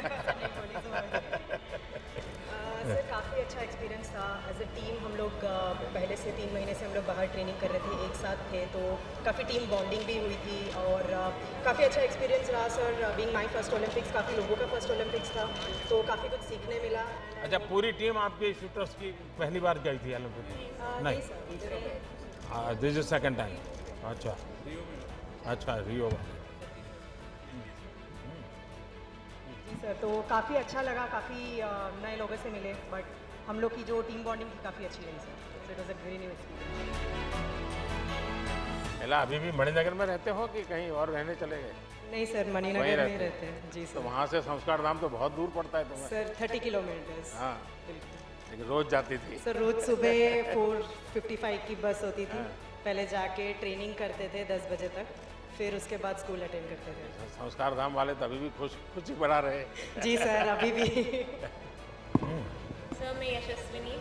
[SPEAKER 17] सर काफ़ी अच्छा एक्सपीरियंस था। एज ए टीम हम लोग पहले से 3 महीने से हम लोग बाहर ट्रेनिंग कर रहे थे, एक साथ थे, तो काफ़ी टीम बॉन्डिंग भी हुई थी और काफ़ी अच्छा एक्सपीरियंस रहा sir. Being my first Olympics, काफ़ी लोगों का फर्स्ट ओलंपिक्स था, तो काफ़ी कुछ सीखने मिला।
[SPEAKER 2] अच्छा, पूरी टीम आपके शूटर्स की पहली बार गई थी ओलंपिक में?
[SPEAKER 17] नहीं sir,
[SPEAKER 2] this is second time. अच्छा अच्छा, रियो में।
[SPEAKER 17] सर तो काफ़ी अच्छा लगा, काफ़ी नए लोगों से मिले, बट हम लोग की जो टीम बॉन्डिंग थी काफ़ी अच्छी रही sir. So it was a very new experience.
[SPEAKER 2] पहला अभी भी मणिनगर में रहते हो कि कहीं और रहने चले गए?
[SPEAKER 17] नहीं सर, मणिनगर में रहते हैं जी सर।
[SPEAKER 2] तो वहाँ से संस्कार धाम तो बहुत दूर पड़ता है तुम्हें?
[SPEAKER 17] Sir 30 kilometres.
[SPEAKER 2] हाँ, लेकिन रोज जाती थी?
[SPEAKER 17] सर रोज सुबह 4:55 की बस होती थी। पहले जाके ट्रेनिंग करते थे 10 बजे तक, फिर उसके बाद स्कूल अटेंड करते थे।
[SPEAKER 2] संस्कार धाम वाले तो अभी भी खुशी बढ़ा रहे।
[SPEAKER 17] जी सर, अभी भी।
[SPEAKER 18] सर मैं यशस्विनी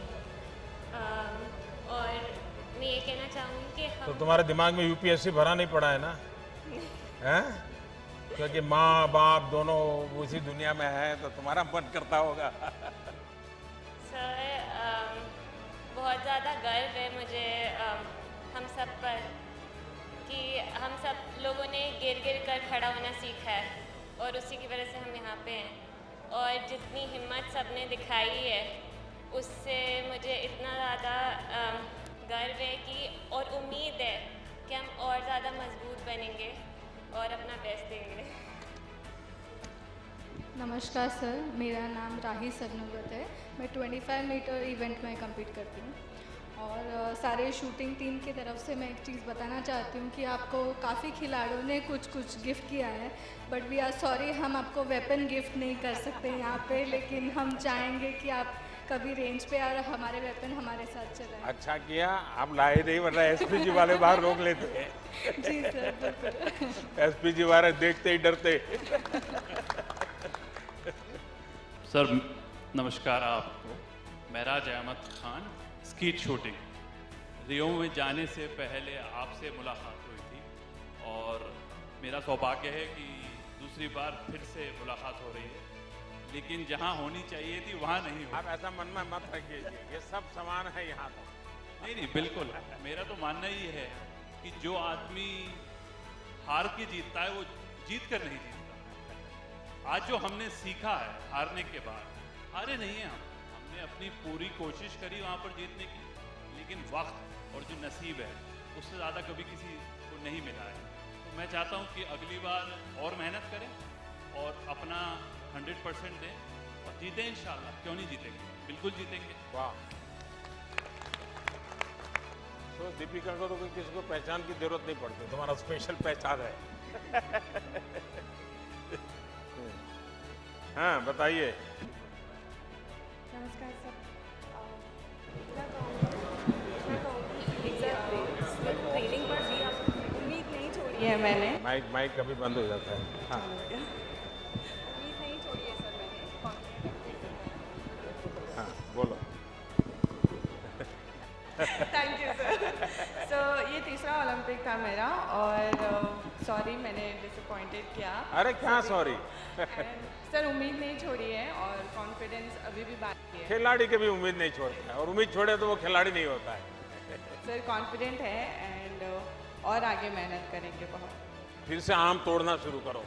[SPEAKER 18] और मैं ये कहना चाहूँगी कि हम
[SPEAKER 2] तो तुम्हारे दिमाग में यूपीएससी भरा नहीं पड़ा है ना? हैं? क्योंकि माँ बाप दोनों उसी दुनिया में है, तो तुम्हारा मन करता होगा।
[SPEAKER 18] सर बहुत ज़्यादा गर्व है मुझे हम सब पर कि हम सब लोगों ने गिर कर खड़ा होना सीखा है और उसी की वजह से हम यहाँ पे हैं। और जितनी हिम्मत सब ने दिखाई है उससे मुझे इतना ज़्यादा गर्व है कि और उम्मीद है कि हम और ज़्यादा मजबूत बनेंगे और अपना बेस्ट देंगे।
[SPEAKER 19] नमस्कार सर, मेरा नाम राही सरनोबत है। मैं 25 मीटर इवेंट में कम्पीट करती हूँ और सारे शूटिंग टीम की तरफ से मैं एक चीज़ बताना चाहती हूँ कि आपको काफ़ी खिलाड़ियों ने कुछ गिफ्ट किया है, बट वी आर सॉरी हम आपको वेपन गिफ्ट नहीं कर सकते यहाँ पे, लेकिन हम चाहेंगे कि आप कभी रेंज पे और हमारे वेपन हमारे साथ चलाएं।
[SPEAKER 2] अच्छा किया आप लाए नहीं, वरना एसपीजी वाले बाहर रोक लेते हैं।
[SPEAKER 19] जी सर, बिल्कुल।
[SPEAKER 2] एसपीजी वाले देखते ही डरते।
[SPEAKER 20] सर नमस्कार आपको। Mahraj Ahmad Khan, skeet shooting. Rio में जाने से पहले आपसे मुलाकात हुई थी और मेरा सौभाग्य है कि दूसरी बार फिर से मुलाकात हो रही है, लेकिन जहां होनी चाहिए थी वहां नहीं हो।
[SPEAKER 2] आप ऐसा मन में मत रखिए, ये सब समान है यहाँ तो।
[SPEAKER 20] नहीं बिल्कुल, मेरा तो मानना ही है कि जो आदमी हार के जीतता है वो जीत कर नहीं जीतता। आज जो हमने सीखा है हारने के बाद, हारे नहीं हैं हमने अपनी पूरी कोशिश करी वहाँ पर जीतने की, लेकिन वक्त और जो नसीब है उससे ज़्यादा कभी किसी को नहीं मिला है। तो मैं चाहता हूँ कि अगली बार और मेहनत करें और अपना 100% दें और जीतें इंशाल्लाह। क्यों नहीं जीतेंगे, बिल्कुल जीतेंगे।
[SPEAKER 2] वाह। तो दीपिका को तो कोई किसी को पहचान की जरूरत नहीं पड़ती, तुम्हारा स्पेशल पहचान है। हाँ बताइए।
[SPEAKER 15] नमस्कार सर, मैं कहूँगी
[SPEAKER 13] है मैंने।
[SPEAKER 2] माइक कभी बंद हो जाता है। हाँ
[SPEAKER 13] उम्मीद नहीं छोड़ी है सर मैंने।
[SPEAKER 2] हाँ बोलो।
[SPEAKER 13] Thank you sir. सो ये तीसरा ओलंपिक था मेरा और सॉरी मैंने डिसअपॉइंटेड किया।
[SPEAKER 2] अरे क्या सॉरी।
[SPEAKER 13] सर उम्मीद नहीं छोड़ी है और कॉन्फिडेंस अभी भी बाकी है।
[SPEAKER 2] खिलाड़ी कभी उम्मीद नहीं छोड़ता है और उम्मीद छोड़े तो वो खिलाड़ी नहीं होता है।
[SPEAKER 13] सर कॉन्फिडेंट है एंड और आगे मेहनत करेंगे बहुत।
[SPEAKER 2] फिर से आम तोड़ना शुरू करो।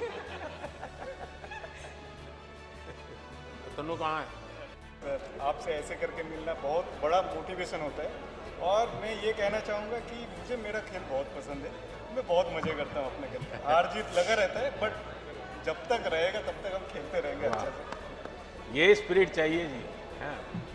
[SPEAKER 2] तनु कहाँ है?
[SPEAKER 21] आपसे ऐसे करके मिलना बहुत बड़ा मोटिवेशन होता है और मैं ये कहना चाहूँगा कि मुझे मेरा खेल बहुत पसंद है। मैं बहुत मज़े करता हूँ अपने खेल में। हार जीत लगा रहता है बट जब तक रहेगा तब तक हम खेलते रहेंगे अच्छे से।
[SPEAKER 2] ये स्पिरिट चाहिए जी। हाँ।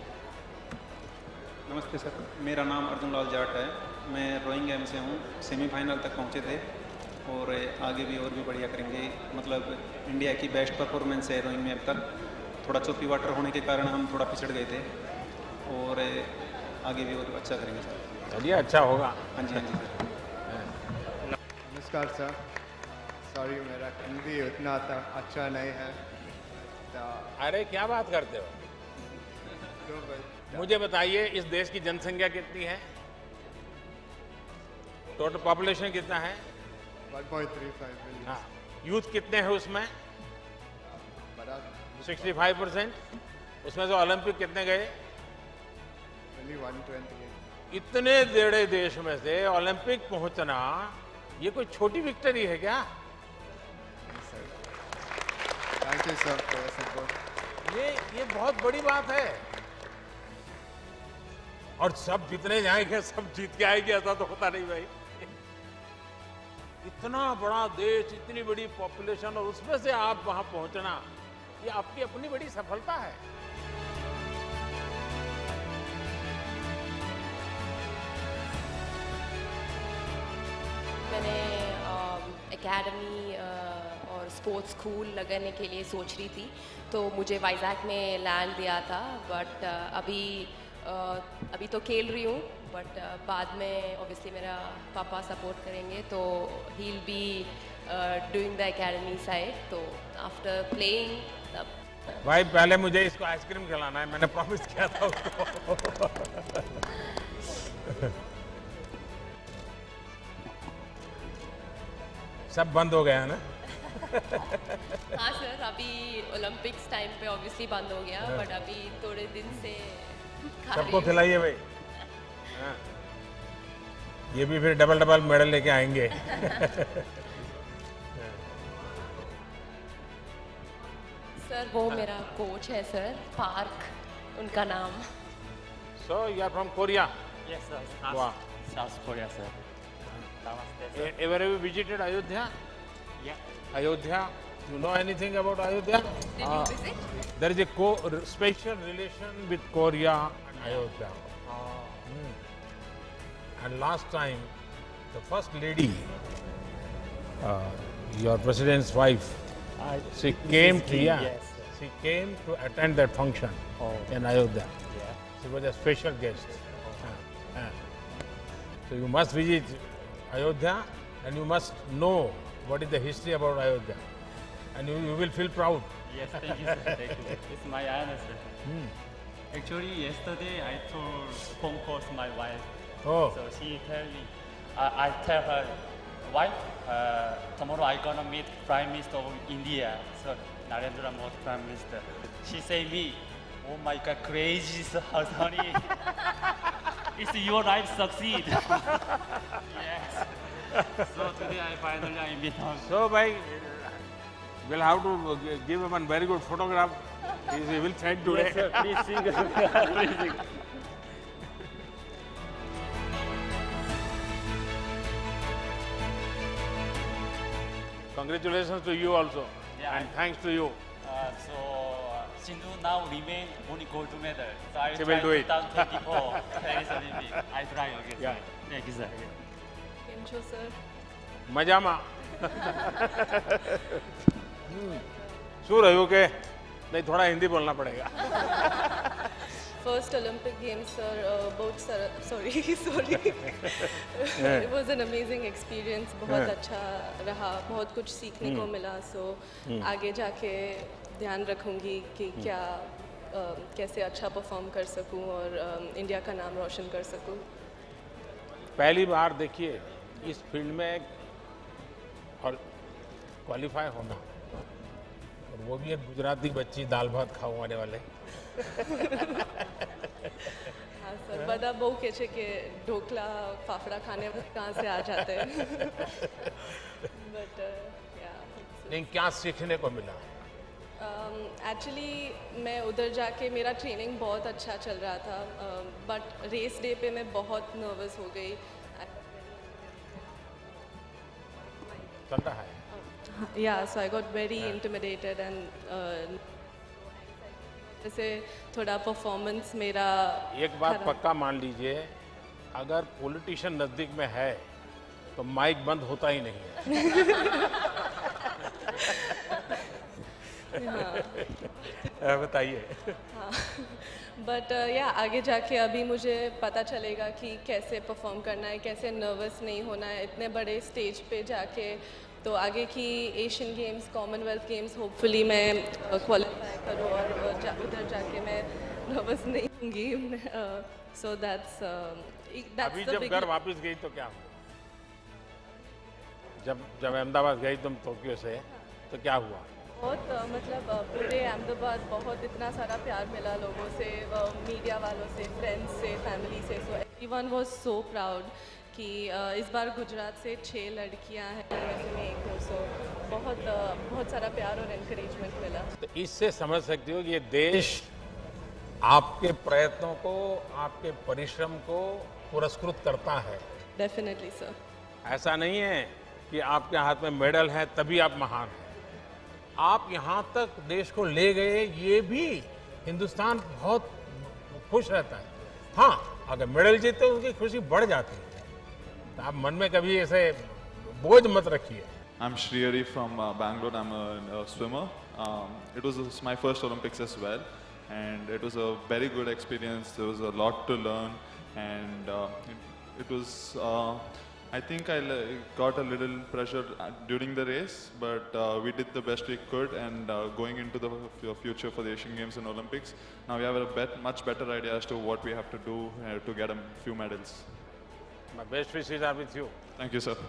[SPEAKER 22] नमस्ते सर, मेरा नाम अर्जुन लाल जाट है। मैं रोइंग गेम से हूँ। सेमीफाइनल तक पहुँचे थे और आगे भी और भी बढ़िया करेंगे। मतलब इंडिया की बेस्ट परफॉर्मेंस है रोइंग में अब तक। थोड़ा चौपी वाटर होने के कारण हम थोड़ा पिछड़ गए थे और आगे भी और अच्छा करेंगे सर।
[SPEAKER 2] चलिए अच्छा होगा।
[SPEAKER 22] हाँ जी हाँ जी सर।
[SPEAKER 1] नमस्कार सर, सॉरी मेरा हिंदी उतना अच्छा नहीं है।
[SPEAKER 2] अरे क्या बात करते हो? मुझे बताइए इस देश की जनसंख्या कितनी है? टोटल पॉपुलेशन कितना है?
[SPEAKER 1] 1.35 मिलियन।
[SPEAKER 2] हाँ, यूथ कितने हैं उसमें? 65%। उसमें से ओलंपिक कितने गए?
[SPEAKER 1] 128।
[SPEAKER 2] इतने बड़े देश में से ओलंपिक पहुंचना ये कोई छोटी विक्ट्री है क्या?
[SPEAKER 1] Thank you sir for your support.
[SPEAKER 2] ये बहुत बड़ी बात है और सब जितने जाएंगे सब जीत के आएंगे ऐसा तो होता नहीं भाई। इतना बड़ा देश, इतनी बड़ी पॉपुलेशन और उसमें से आप वहां पहुंचना ये आपकी अपनी बड़ी सफलता है।
[SPEAKER 4] मैंने एकेडमी और स्पोर्ट्स स्कूल लगाने के लिए सोच रही थी तो मुझे वाइजैक में लैंड दिया था बट अभी तो खेल रही हूँ बट बाद में ऑब्वियसली मेरा पापा सपोर्ट करेंगे तो ही will be doing the academy side. तो आफ्टर प्लेइंग
[SPEAKER 2] भाई पहले मुझे इसको आइसक्रीम खिलाना है, मैंने प्रॉमिस किया था उसको। सब बंद हो गया है ना?
[SPEAKER 4] हाँ सर, अभी ओलंपिक्स टाइम पे ऑब्वियसली बंद हो गया बट अभी थोड़े दिन से
[SPEAKER 2] सबको खिलाइए भाई। हाँ। ये भी फिर डबल मेडल लेके आएंगे।
[SPEAKER 4] सर वो मेरा कोच है सर, पार्क उनका नाम।
[SPEAKER 2] So you are from Korea?
[SPEAKER 23] Yes sir.
[SPEAKER 2] Wow.
[SPEAKER 23] South Korea sir. Namaste sir.
[SPEAKER 2] Ever have you visited Ayodhya?
[SPEAKER 23] Yeah.
[SPEAKER 2] Ayodhya. You know anything about Ayodhya?
[SPEAKER 4] Did you visit?
[SPEAKER 2] There is a special relation with Korea and Ayodhya. And last time, the first lady, your president's wife, she came to she came to attend that function in Ayodhya. She was a special guest. So you must visit Ayodhya and you must know what is the history about Ayodhya. And you will feel proud.
[SPEAKER 23] Yes, thank you sir. Thank you. It's my honor sir. Actually, yesterday I told phone call to my wife.
[SPEAKER 2] Oh.
[SPEAKER 23] So she tell me, I tell her, wife, tomorrow I gonna meet Prime Minister of India. So Narendra Modi Prime Minister. She say me, oh my God, crazy honey. It's your life succeed. Yes. So today I finally meet her.
[SPEAKER 2] So bhai, we'll have to give him a very good photograph. He will send today.
[SPEAKER 23] Yes sir, please sing. Please sing.
[SPEAKER 2] Congratulations to you also, and thanks to you.
[SPEAKER 23] Sindhu now remain only gold medal. So I
[SPEAKER 2] She
[SPEAKER 23] will
[SPEAKER 2] will do
[SPEAKER 23] try
[SPEAKER 2] it.
[SPEAKER 23] 2024 Paris Olympic. I try again.
[SPEAKER 2] Yeah.
[SPEAKER 23] Thank you sir.
[SPEAKER 4] કેમ છો sir?
[SPEAKER 2] મજામાં. શું રહ્યું કે नहीं थोड़ा हिंदी बोलना पड़ेगा.
[SPEAKER 3] first Olympic Games, sir, sorry. It was an amazing experience. बहुत अच्छा रहा, बहुत कुछ सीखने को मिला. So आगे जाके ध्यान रखूँगी कि क्या कैसे अच्छा परफॉर्म कर सकूँ और इंडिया का नाम रोशन कर सकूँ.
[SPEAKER 2] पहली बार देखिए इस फील्ड में और क्वालिफाई होना, और वो भी एक गुजराती बच्ची दाल भात खाने वाले.
[SPEAKER 3] हाँ सर, बड़ा बहु कहते कि ढोकला फाफड़ा खाने कहाँ से आ जाते हैं. बट
[SPEAKER 2] नहीं, क्या सीखने को मिला?
[SPEAKER 3] एक्चुअली मैं उधर जाके मेरा ट्रेनिंग बहुत अच्छा चल रहा था, बट रेस डे पे मैं बहुत नर्वस हो गई.
[SPEAKER 2] चल रहा है.
[SPEAKER 3] Yeah, so I got very intimidated and जैसे थोड़ा परफॉर्मेंस मेरा.
[SPEAKER 2] एक बात पक्का मान लीजिए, अगर पॉलिटिशियन नजदीक में है तो माइक बंद होता ही नहीं है.
[SPEAKER 3] हाँ.
[SPEAKER 2] बताइए.
[SPEAKER 3] हाँ, बट या आगे जाके अभी मुझे पता चलेगा कि कैसे परफॉर्म करना है, कैसे नर्वस नहीं होना है इतने बड़े स्टेज पे जाके. तो आगे की Asian Games, Commonwealth Games hopefully मैं क्वालिफाई करूँ और उधर जाके मैं नर्वस नहीं होंगी. सो दैट्स
[SPEAKER 2] अभी जब घर वापस गई तो क्या हुआ? जब अहमदाबाद गई तुम टोक्यो से, तो क्या हुआ?
[SPEAKER 3] बहुत मतलब पूरे अहमदाबाद बहुत इतना सारा प्यार मिला लोगों से, मीडिया वालों से, फ्रेंड्स से, फैमिली से. So everyone was so proud कि इस बार गुजरात से 6 लड़कियां हैं, वैसे में एक हूँ. सो बहुत सारा प्यार और एनकरेजमेंट मिला.
[SPEAKER 2] तो इससे समझ सकते हो कि ये देश आपके प्रयत्नों को, आपके परिश्रम को पुरस्कृत करता है.
[SPEAKER 3] Definitely sir.
[SPEAKER 2] ऐसा नहीं है कि आपके हाथ में मेडल है तभी आप महान हैं. आप यहाँ तक देश को ले गए, ये भी हिंदुस्तान बहुत खुश रहता है. हाँ, अगर मेडल जीते उसकी खुशी बढ़ जाती है. तो आप मन में कभी ऐसे बोझ मत रखिए.
[SPEAKER 7] I'm Shriyari from Bangalore. I'm a swimmer. It was my first Olympics as well, and it was a very good experience. There was a lot to learn, and it was. I think I got a little pressure during the race, but we did the best we could, and going into the future for the Asian Games and Olympics, now we have a much better idea as to what we have to do to get a few medals.
[SPEAKER 2] My best wishes are with you.
[SPEAKER 7] Thank you, sir.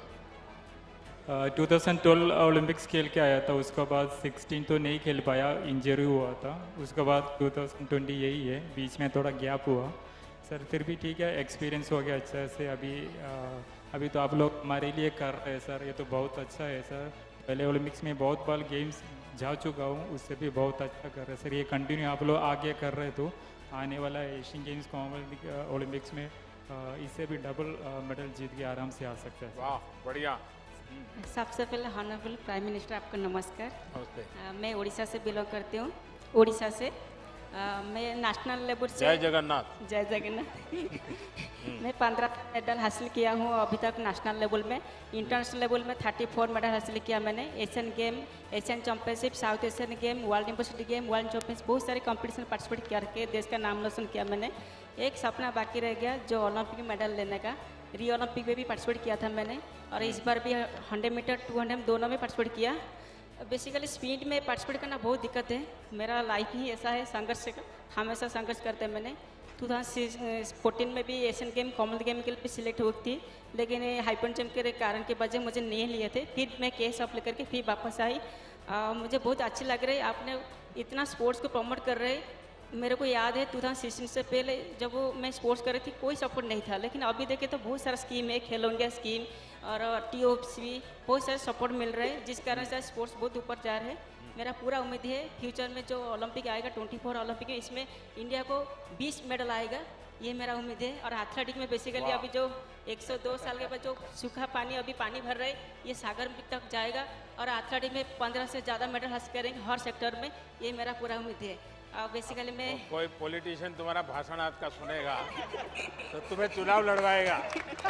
[SPEAKER 8] 2012 Olympics खेल के आया था, उसके बाद 16 तो नहीं खेल पाया, इंजरी हुआ था. उसके बाद 2020 यही है, बीच में थोड़ा गैप हुआ. सर फिर भी ठीक है, एक्सपीरियंस हो गया अच्छा से. अभी तो आप लोग हमारे लिए कर रहे हैं सर, ये तो बहुत अच्छा है सर. पहले ओलंपिक्स में बहुत बार गेम्स जा चुका हूँ, उससे भी बहुत अच्छा कर रहे हैं सर. ये कंटिन्यू आप लोग आगे कर रहे तो आने वाला एशियन गेम्स, कॉमनवेल्थ ओलंपिक्स में इससे भी डबल मेडल जीत के आराम से आ सकते हैं.
[SPEAKER 2] वाह, बढ़िया.
[SPEAKER 24] सबसे पहले हॉनरेबल प्राइम मिनिस्टर आपको नमस्कार.
[SPEAKER 2] नमस्ते.
[SPEAKER 24] मैं उड़ीसा से बिलोंग करती हूँ. उड़ीसा से मैं नेशनल लेवल से.
[SPEAKER 2] जय जगन्नाथ.
[SPEAKER 24] जय जगन्नाथ. मैं 15 मेडल हासिल किया हूँ अभी तक नेशनल लेवल में. इंटरनेशनल लेवल में 34 मेडल हासिल किया मैंने. Asian game, Asian championship, South Asian game, world university game, world championship, बहुत सारे कंपटीशन पार्टिसिपेट करके देश का नाम रोशन किया मैंने. एक सपना बाकी रह गया जो ओलंपिक मेडल लेने का. रियो ओलंपिक में भी पार्टिसिपेट किया था मैंने, और इस बार भी 100 मीटर 200 दोनों में पार्टिसिपेट किया. बेसिकली स्पीड में पार्टिसिपेट करना बहुत दिक्कत है. मेरा लाइफ ही ऐसा है, संघर्ष हमेशा संघर्ष करते हैं. मैंने 2014 में भी एशियन गेम, कॉमनवेल्थ गेम के लिए भी सिलेक्ट हुई थी, लेकिन हाइपर जंप के कारण के वजह मुझे नहीं लिए थे. फिर मैं केस अप्लाई करके फिर वापस आई. मुझे बहुत अच्छी लग रही है, आपने इतना स्पोर्ट्स को प्रमोट कर रहे. मेरे को याद है 2016 से पहले जब मैं स्पोर्ट्स कर रही थी कोई सपोर्ट नहीं था, लेकिन अभी देखे तो बहुत सारा स्कीम है, खेलो इंडिया स्कीम और TOPC, बहुत सारे सपोर्ट मिल रहे हैं, जिस कारण से स्पोर्ट्स बहुत ऊपर जा रहे हैं. मेरा पूरा उम्मीद है फ्यूचर में जो ओलंपिक आएगा 24 ओलंपिक में, इसमें इंडिया को 20 मेडल आएगा, ये मेरा उम्मीद है. और एथलेटिक में बेसिकली अभी जो 102 साल के बाद जो सूखा पानी अभी पानी भर रहे, ये सागर तक जाएगा, और एथलेटिक में 15 से ज़्यादा मेडल हासिल करेंगे हर सेक्टर में, ये मेरा पूरा उम्मीद है. बेसिकली मैं
[SPEAKER 2] कोई पॉलिटिशियन तुम्हारा भाषण आज का सुनेगा तो तुम्हें चुनाव लड़वाएगा.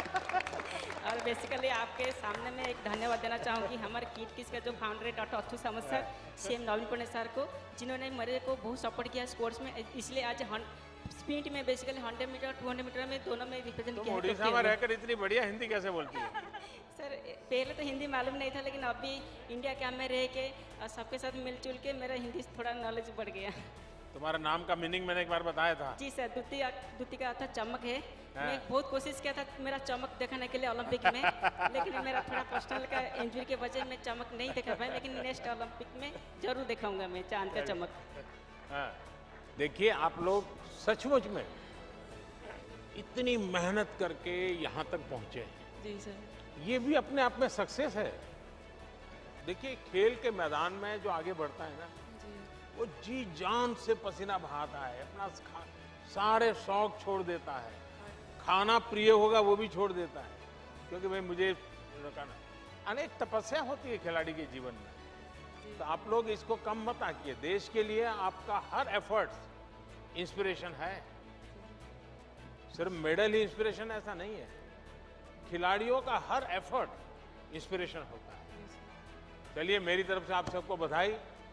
[SPEAKER 24] और बेसिकली आपके सामने मैं एक धन्यवाद देना चाहूँगी हमारे किट किस का जो फाउंडर है doctor Achyuta Samanta sir, CM Naveen Patnaik sir को, जिन्होंने मेरे को बहुत सपोर्ट किया स्पोर्ट्स में. इसलिए आज स्पीड में बेसिकली 100 मीटर 200 मीटर में दोनों में रिप्रेजेंट
[SPEAKER 2] तुम
[SPEAKER 24] किया है
[SPEAKER 2] उड़ीसा
[SPEAKER 24] टोक्यो
[SPEAKER 2] में रहकर इतनी बढ़िया हिंदी कैसे बोलती हो?
[SPEAKER 24] सर पहले तो हिंदी मालूम नहीं था, लेकिन अभी इंडिया कैंप में रह के और सबके साथ मिलजुल के मेरा हिंदी थोड़ा नॉलेज बढ़ गया।
[SPEAKER 2] तुम्हारा नाम का मीनिंग मैंने एक बार बताया था।
[SPEAKER 24] जी सर, द्वितीय का अर्थ चमक है।
[SPEAKER 2] हाँ।
[SPEAKER 24] मैं बहुत कोशिश किया था मेरा चमक दिखाने के लिए ओलंपिक में, लेकिन मेरा थोड़ा पर्सनल का इंजरी के वजह में चमक नहीं दिखा पाया, लेकिन नेक्स्ट ओलंपिक में जरूर दिखाऊंगा मैं चांद का चमक।
[SPEAKER 2] हाँ, देखिए आप लोग सचमुच में इतनी मेहनत करके यहाँ तक पहुँचे हैं,
[SPEAKER 24] जी सर।
[SPEAKER 2] ये भी अपने आप में सक्सेस है। देखिए खेल के मैदान में जो आगे बढ़ता है ना, वो जी जान से पसीना बहाता है, अपना सारे शौक छोड़ देता है, खाना प्रिय होगा वो भी छोड़ देता है, क्योंकि भाई मुझे अनेक तपस्या होती है खिलाड़ी के जीवन में। तो आप लोग इसको कम मत आकिए, देश के लिए आपका हर एफर्ट इंस्पिरेशन है। सिर्फ मेडल ही इंस्पिरेशन ऐसा नहीं है, खिलाड़ियों का हर एफर्ट इंस्पिरेशन होता है। चलिए मेरी तरफ से आप सबको बधाई।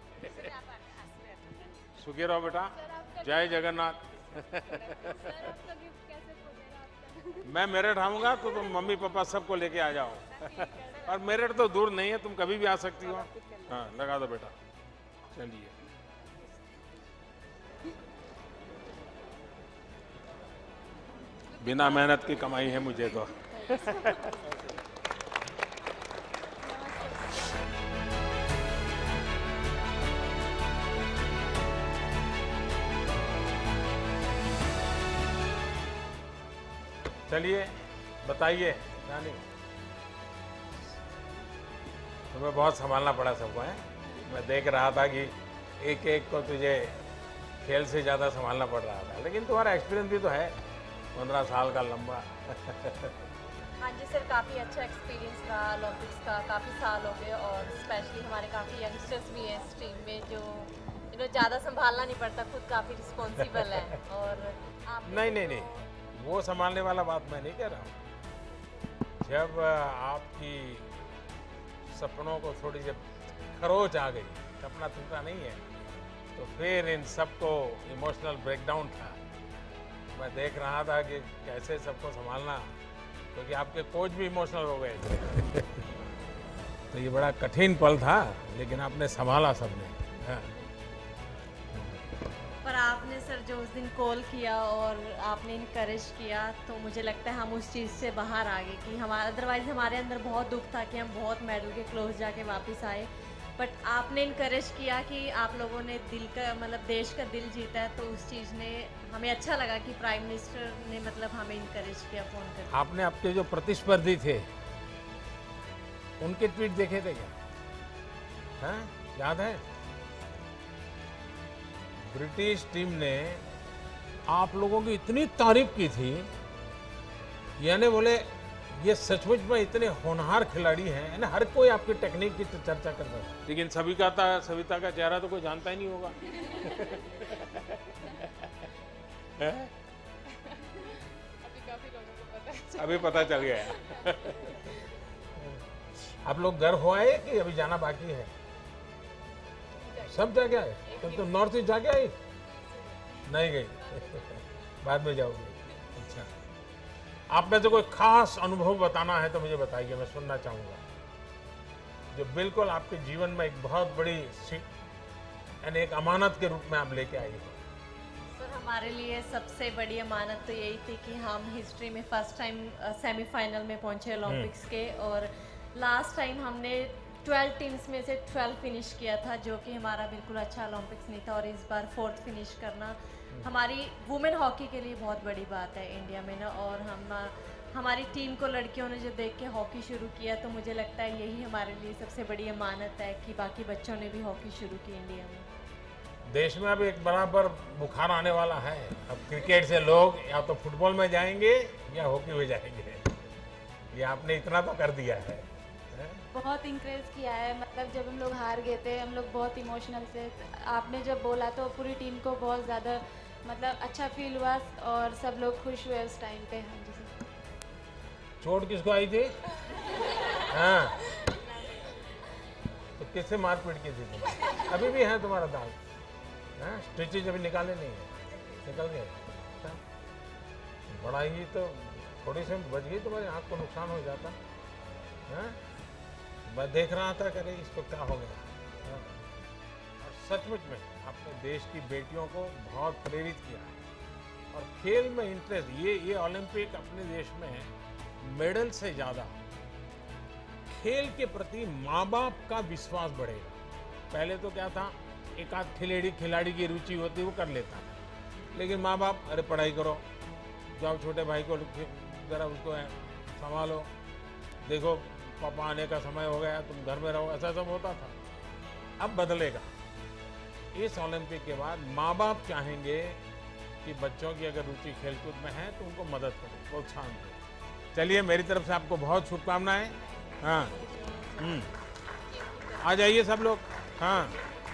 [SPEAKER 2] सुखी रहो बेटा, जय जगन्नाथ। मैं मेरठ आऊंगा तो तुम मम्मी पापा सबको लेके आ जाओ। और मेरठ तो दूर नहीं है, तुम कभी भी आ सकती हो। हाँ लगा दो बेटा, चलिए। बिना मेहनत की कमाई है मुझे तो। चलिए बताइए रानी, तुम्हें बहुत संभालना पड़ा सबको है। मैं देख रहा था कि एक एक को तुझे खेल से ज़्यादा संभालना पड़ रहा था, लेकिन तुम्हारा एक्सपीरियंस भी तो है 15 साल का लंबा।
[SPEAKER 6] हाँ जी सर, काफ़ी अच्छा एक्सपीरियंस रहा ओलंपिक्स का, काफ़ी साल हो गए और स्पेशली हमारे काफ़ी यंगस्टर्स भी हैं इस टीम में जो ज़्यादा संभालना नहीं पड़ता, खुद काफ़ी रिस्पॉन्सिबल है। और
[SPEAKER 2] नहीं, वो संभालने वाला बात मैं नहीं कह रहा हूँ। जब आपकी सपनों को थोड़ी सी खरोच आ गई, सपना टूटा नहीं है, तो फिर इन सबको इमोशनल ब्रेकडाउन था। मैं देख रहा था कि कैसे सबको संभालना, क्योंकि आपके कोच भी इमोशनल हो गए थे। तो ये बड़ा कठिन पल था, लेकिन आपने संभाला सबने। हाँ।
[SPEAKER 6] पर आपने सर जो उस दिन कॉल किया और आपने इनकरेज किया, तो मुझे लगता है हम उस चीज़ से बाहर आ गए कि हमारा अदरवाइज़ हमारे अंदर बहुत दुख था कि हम बहुत मेडल के क्लोज जाके वापस आए। बट आपने इनकरेज किया कि आप लोगों ने दिल का मतलब देश का दिल जीता है, तो उस चीज़ ने हमें अच्छा लगा कि प्राइम मिनिस्टर ने मतलब हमें इनकरेज किया फ़ोन करके।
[SPEAKER 2] आपने आपके जो प्रतिस्पर्धी थे उनके ट्वीट देखे थे क्या? हाँ याद है? ब्रिटिश टीम ने आप लोगों की इतनी तारीफ की थी, यानी बोले ये सचमुच में इतने होनहार खिलाड़ी हैं ना, हर कोई आपकी टेक्निक की चर्चा करता है। लेकिन सविता का चेहरा तो कोई जानता ही नहीं होगा। अभी पता चल गया। आप लोग घर हो आए कि अभी जाना बाकी है? सब जाके आए? तो नॉर्थ ईस्ट जाके आई? नहीं गई? बाद में जाओगे? अच्छा, आप में से कोई खास अनुभव बताना है तो मुझे बताइए, मैं सुनना चाहूँगा, जो बिल्कुल आपके जीवन में एक बहुत बड़ी यानी एक अमानत के रूप में आप लेके आई हो।
[SPEAKER 6] सर हमारे लिए सबसे बड़ी अमानत तो यही थी कि हम हिस्ट्री में फर्स्ट टाइम सेमीफाइनल में पहुंचे ओलंपिक्स के, और लास्ट टाइम हमने 12 टीम्स में से 12 फिनिश किया था, जो कि हमारा बिल्कुल अच्छा ओलंपिक्स नहीं था। और इस बार 4th फिनिश करना हमारी वुमेन हॉकी के लिए बहुत बड़ी बात है इंडिया में ना। और हमारी टीम को लड़कियों ने जो देख के हॉकी शुरू किया, तो मुझे लगता है यही हमारे लिए सबसे बड़ी अमानत है कि बाकी बच्चों ने भी हॉकी शुरू की इंडिया में।
[SPEAKER 2] देश में अब एक बराबर बुखार आने वाला है। अब क्रिकेट से लोग या तो फुटबॉल में जाएंगे या हॉकी में जाएंगे। ये आपने इतना तो कर दिया है।
[SPEAKER 19] बहुत इंकरेज किया है, मतलब जब हम लोग हार गए थे हम लोग बहुत इमोशनल थे। आपने जब बोला तो पूरी टीम को बहुत ज़्यादा मतलब अच्छा फील हुआ और सब लोग खुश हुए उस टाइम पे। हाँ जी सर।
[SPEAKER 2] चोट किसको आई थी? हाँ, तो किससे मार पीट की थी तुम्हें? अभी भी है तुम्हारा दाग? हाँ, स्टिचेज अभी निकाले नहीं है? निकल गए? जाता है, बड़ा ही तो थोड़ी सी बच गई तुम्हारी आँख को नुकसान हो जाता है। मैं देख रहा था कि अरे इसको क्या हो गया। हाँ? और सचमुच में अपने देश की बेटियों को बहुत प्रेरित किया है और खेल में इंटरेस्ट, ये ओलंपिक अपने देश में मेडल से ज़्यादा खेल के प्रति माँ बाप का विश्वास बढ़ेगा। पहले तो क्या था, एक आध खिलाड़ी की रुचि होती वो कर लेता था, लेकिन माँ बाप अरे पढ़ाई करो, जाओ छोटे भाई को जरा उसको संभालो, देखो पापा आने का समय हो गया तुम घर में रहो, ऐसा सब होता था। अब बदलेगा। इस ओलंपिक के बाद माँ बाप चाहेंगे कि बच्चों की अगर रुचि खेलकूद में है तो उनको मदद करो, प्रोत्साहन दो। चलिए मेरी तरफ से आपको बहुत शुभकामनाएं। हाँ आ जाइए सब लोग। हाँ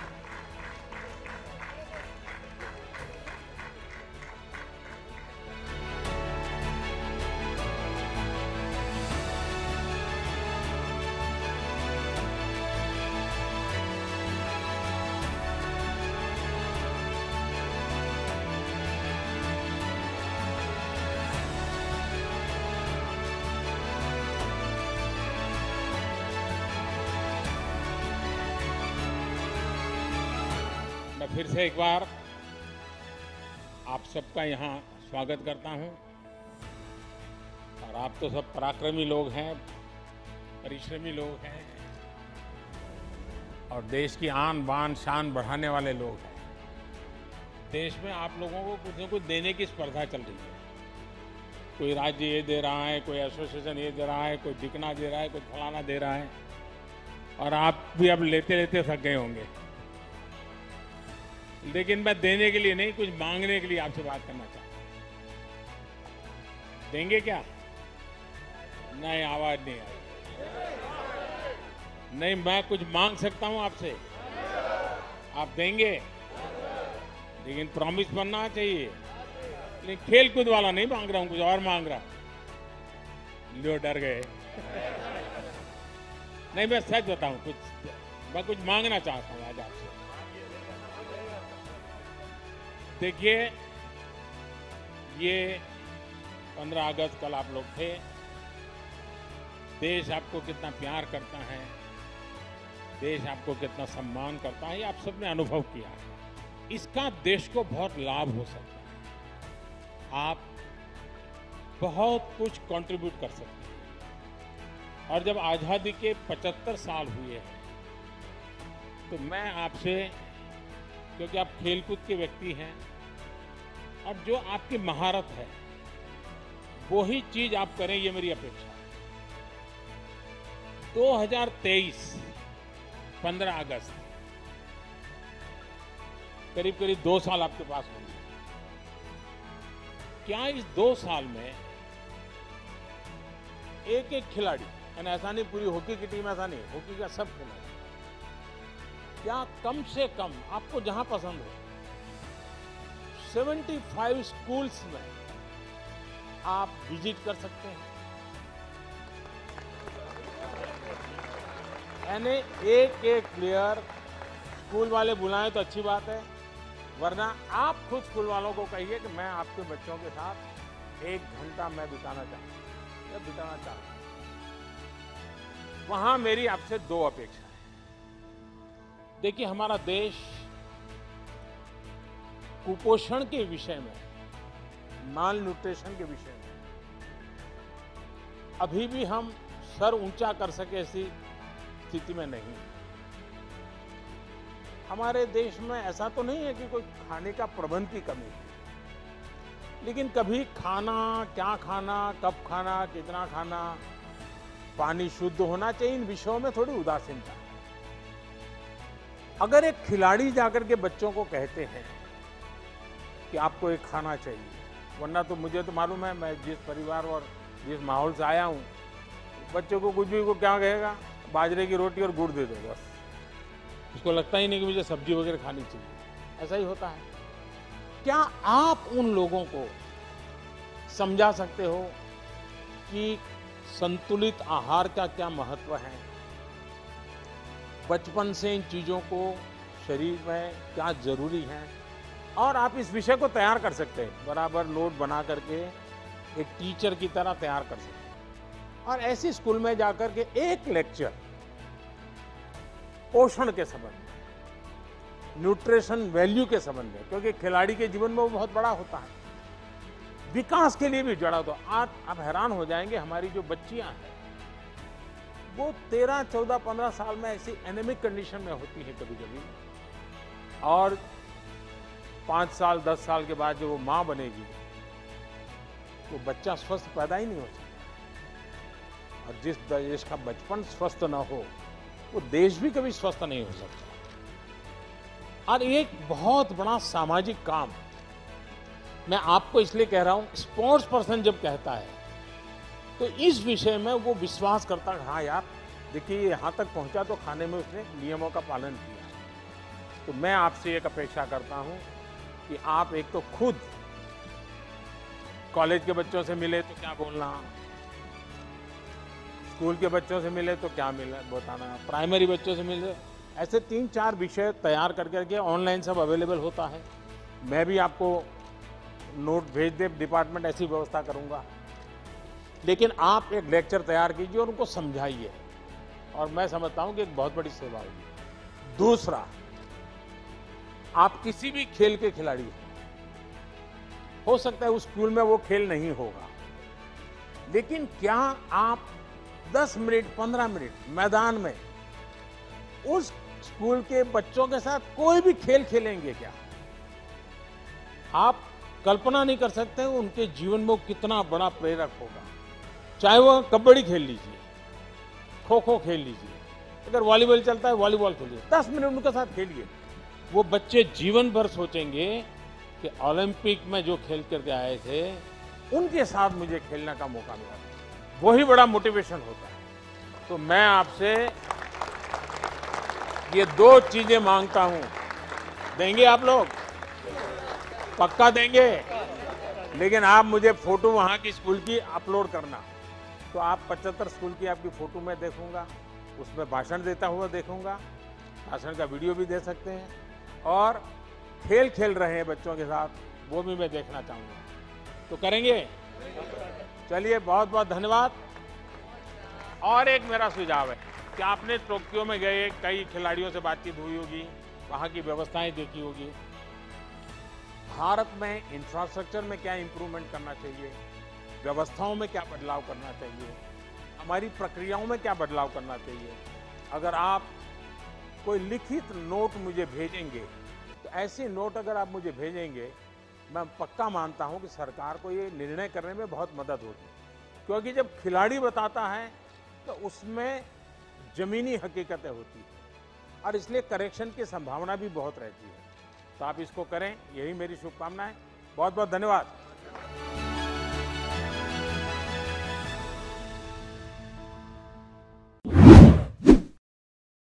[SPEAKER 2] फिर से एक बार आप सबका यहाँ स्वागत करता हूँ। और आप तो सब पराक्रमी लोग हैं, परिश्रमी लोग हैं और देश की आन बान शान बढ़ाने वाले लोग हैं। देश में आप लोगों को कुछ न कुछ देने की स्पर्धा चल रही है। कोई राज्य ये दे रहा है, कोई एसोसिएशन ये दे रहा है, कोई दिखना दे रहा है, कोई फलाना दे रहा है और आप भी अब लेते लेते थक गए होंगे। लेकिन मैं देने के लिए नहीं, कुछ मांगने के लिए आपसे बात करना चाहता हूं। देंगे क्या? नहीं, आवाज नहीं आई। नहीं, मैं कुछ मांग सकता हूं आपसे, आप देंगे, लेकिन प्रॉमिस बनना चाहिए। लेकिन खेल कूद वाला नहीं मांग रहा हूं, कुछ और मांग रहा। लो डर गए। नहीं, मैं सच बताऊं, मैं कुछ मांगना चाहता हूं आज आपसे। देखिए, ये 15 अगस्त कल आप लोग थे। देश आपको कितना प्यार करता है, देश आपको कितना सम्मान करता है, ये आप सबने अनुभव किया है। इसका देश को बहुत लाभ हो सकता है। आप बहुत कुछ कंट्रीब्यूट कर सकते हैं। और जब आज़ादी के 75 साल हुए हैं तो मैं आपसे, क्योंकि आप खेलकूद के व्यक्ति हैं और जो आपकी महारत है वही चीज आप करें, ये मेरी अपेक्षा है। 2023 15 अगस्त, करीब करीब 2 साल आपके पास होंगे। क्या इस 2 साल में एक एक खिलाड़ी, यानी ऐसा नहीं पूरी हॉकी की टीम, ऐसा नहीं, हॉकी का सब खिलाड़ी, क्या कम से कम आपको जहां पसंद हो 75 स्कूल्स में आप विजिट कर सकते हैं? यानी एक एक प्लेयर स्कूल वाले बुलाएं तो अच्छी बात है, वरना आप खुद स्कूल वालों को कहिए कि मैं आपके बच्चों के साथ 1 घंटा मैं बिताना चाहता हूं। वहां मेरी आपसे 2 अपेक्षा है। देखिए, हमारा देश कुपोषण के विषय में, माल न्यूट्रिशन के विषय में अभी भी हम सर ऊंचा कर सके ऐसी स्थिति में नहीं। हमारे देश में ऐसा तो नहीं है कि कोई खाने का प्रबंध की कमी है, लेकिन कभी खाना, क्या खाना, कब खाना, कितना खाना, पानी शुद्ध होना चाहिए, इन विषयों में थोड़ी उदासीनता है। अगर एक खिलाड़ी जाकर के बच्चों को कहते हैं कि आपको एक खाना चाहिए, वरना तो मुझे तो मालूम है, मैं जिस परिवार और जिस माहौल से आया हूँ, बच्चों को कुछ भी को क्या कहेगा, बाजरे की रोटी और गुड़ दे दो बस। उसको लगता ही नहीं कि मुझे सब्जी वगैरह खानी चाहिए। ऐसा ही होता है। क्या आप उन लोगों को समझा सकते हो कि संतुलित आहार का क्या महत्व है? बचपन से इन चीज़ों को शरीर में क्या जरूरी है? और आप इस विषय को तैयार कर सकते हैं, बराबर नोट बना करके एक टीचर की तरह तैयार कर सकते हैं। और ऐसे स्कूल में जाकर के एक लेक्चर पोषण के संबंध में, न्यूट्रिशन वैल्यू के संबंध में, क्योंकि खिलाड़ी के जीवन में वो बहुत बड़ा होता है, विकास के लिए भी जुड़ा होता है। आज आप हैरान हो जाएंगे, हमारी जो बच्चियां हैं वो 13, 14, 15 साल में ऐसी एनेमिक कंडीशन में होती है कभी कभी, और 5 साल 10 साल के बाद जो वो मां बनेगी वो बच्चा स्वस्थ पैदा ही नहीं हो सकता। और जिस देश का बचपन स्वस्थ ना हो वो देश भी कभी स्वस्थ नहीं हो सकता। और एक बहुत बड़ा सामाजिक काम मैं आपको इसलिए कह रहा हूं, स्पोर्ट्स पर्सन जब कहता है तो इस विषय में वो विश्वास करता है, हाँ यार देखिए यहाँ तक पहुंचा तो खाने में उसने नियमों का पालन किया। तो मैं आपसे एक अपेक्षा करता हूं कि आप एक तो खुद कॉलेज के बच्चों से मिले तो क्या बोलना, स्कूल के बच्चों से मिले तो क्या बताना, प्राइमरी बच्चों से मिले, ऐसे 3-4 विषय तैयार करके ऑनलाइन सब अवेलेबल होता है। मैं भी आपको नोट भेज दे, डिपार्टमेंट ऐसी व्यवस्था करूंगा। लेकिन आप एक लेक्चर तैयार कीजिए और उनको समझाइए, और मैं समझता हूं कि एक बहुत बड़ी सेवा होगी। दूसरा, आप किसी भी खेल के खिलाड़ी हो सकता है उस स्कूल में वो खेल नहीं होगा, लेकिन क्या आप 10 मिनट 15 मिनट मैदान में उस स्कूल के बच्चों के साथ कोई भी खेल खेलेंगे क्या? आप कल्पना नहीं कर सकते उनके जीवन में वो कितना बड़ा प्रेरक होगा। चाहे वो कबड्डी खेल लीजिए, खो खो खेल लीजिए, अगर वॉलीबॉल चलता है वॉलीबॉल खेलिए, 10 मिनट उनके साथ खेलिए। वो बच्चे जीवन भर सोचेंगे कि ओलंपिक में जो खेल करके आए थे उनके साथ मुझे खेलने का मौका मिला, वही बड़ा मोटिवेशन होता है। तो मैं आपसे ये 2 चीजें मांगता हूं, देंगे आप लोग? पक्का देंगे? लेकिन आप मुझे फोटो वहां की स्कूल की अपलोड करना, तो आप 75 स्कूल की आपकी फोटो मैं देखूंगा, उसमें भाषण देता हुआ देखूंगा, भाषण का वीडियो भी दे सकते हैं, और खेल खेल रहे हैं बच्चों के साथ वो भी मैं देखना चाहूंगा। तो करेंगे? चलिए, बहुत बहुत धन्यवाद। और एक मेरा सुझाव है कि आपने टोक्यो में गए, कई खिलाड़ियों से बातचीत हुई होगी, वहाँ की व्यवस्थाएं देखी होगी। भारत में इंफ्रास्ट्रक्चर में क्या इंप्रूवमेंट करना चाहिए, व्यवस्थाओं में क्या बदलाव करना चाहिए, हमारी प्रक्रियाओं में क्या बदलाव करना चाहिए। अगर आप कोई लिखित नोट मुझे भेजेंगे, तो ऐसे नोट अगर आप मुझे भेजेंगे, मैं पक्का मानता हूं कि सरकार को ये निर्णय करने में बहुत मदद होगी। क्योंकि जब खिलाड़ी बताता है तो उसमें जमीनी हकीकतें होती हैं, और इसलिए करेक्शन की संभावना भी बहुत रहती है। तो आप इसको करें, यही मेरी शुभकामना है। बहुत बहुत धन्यवाद।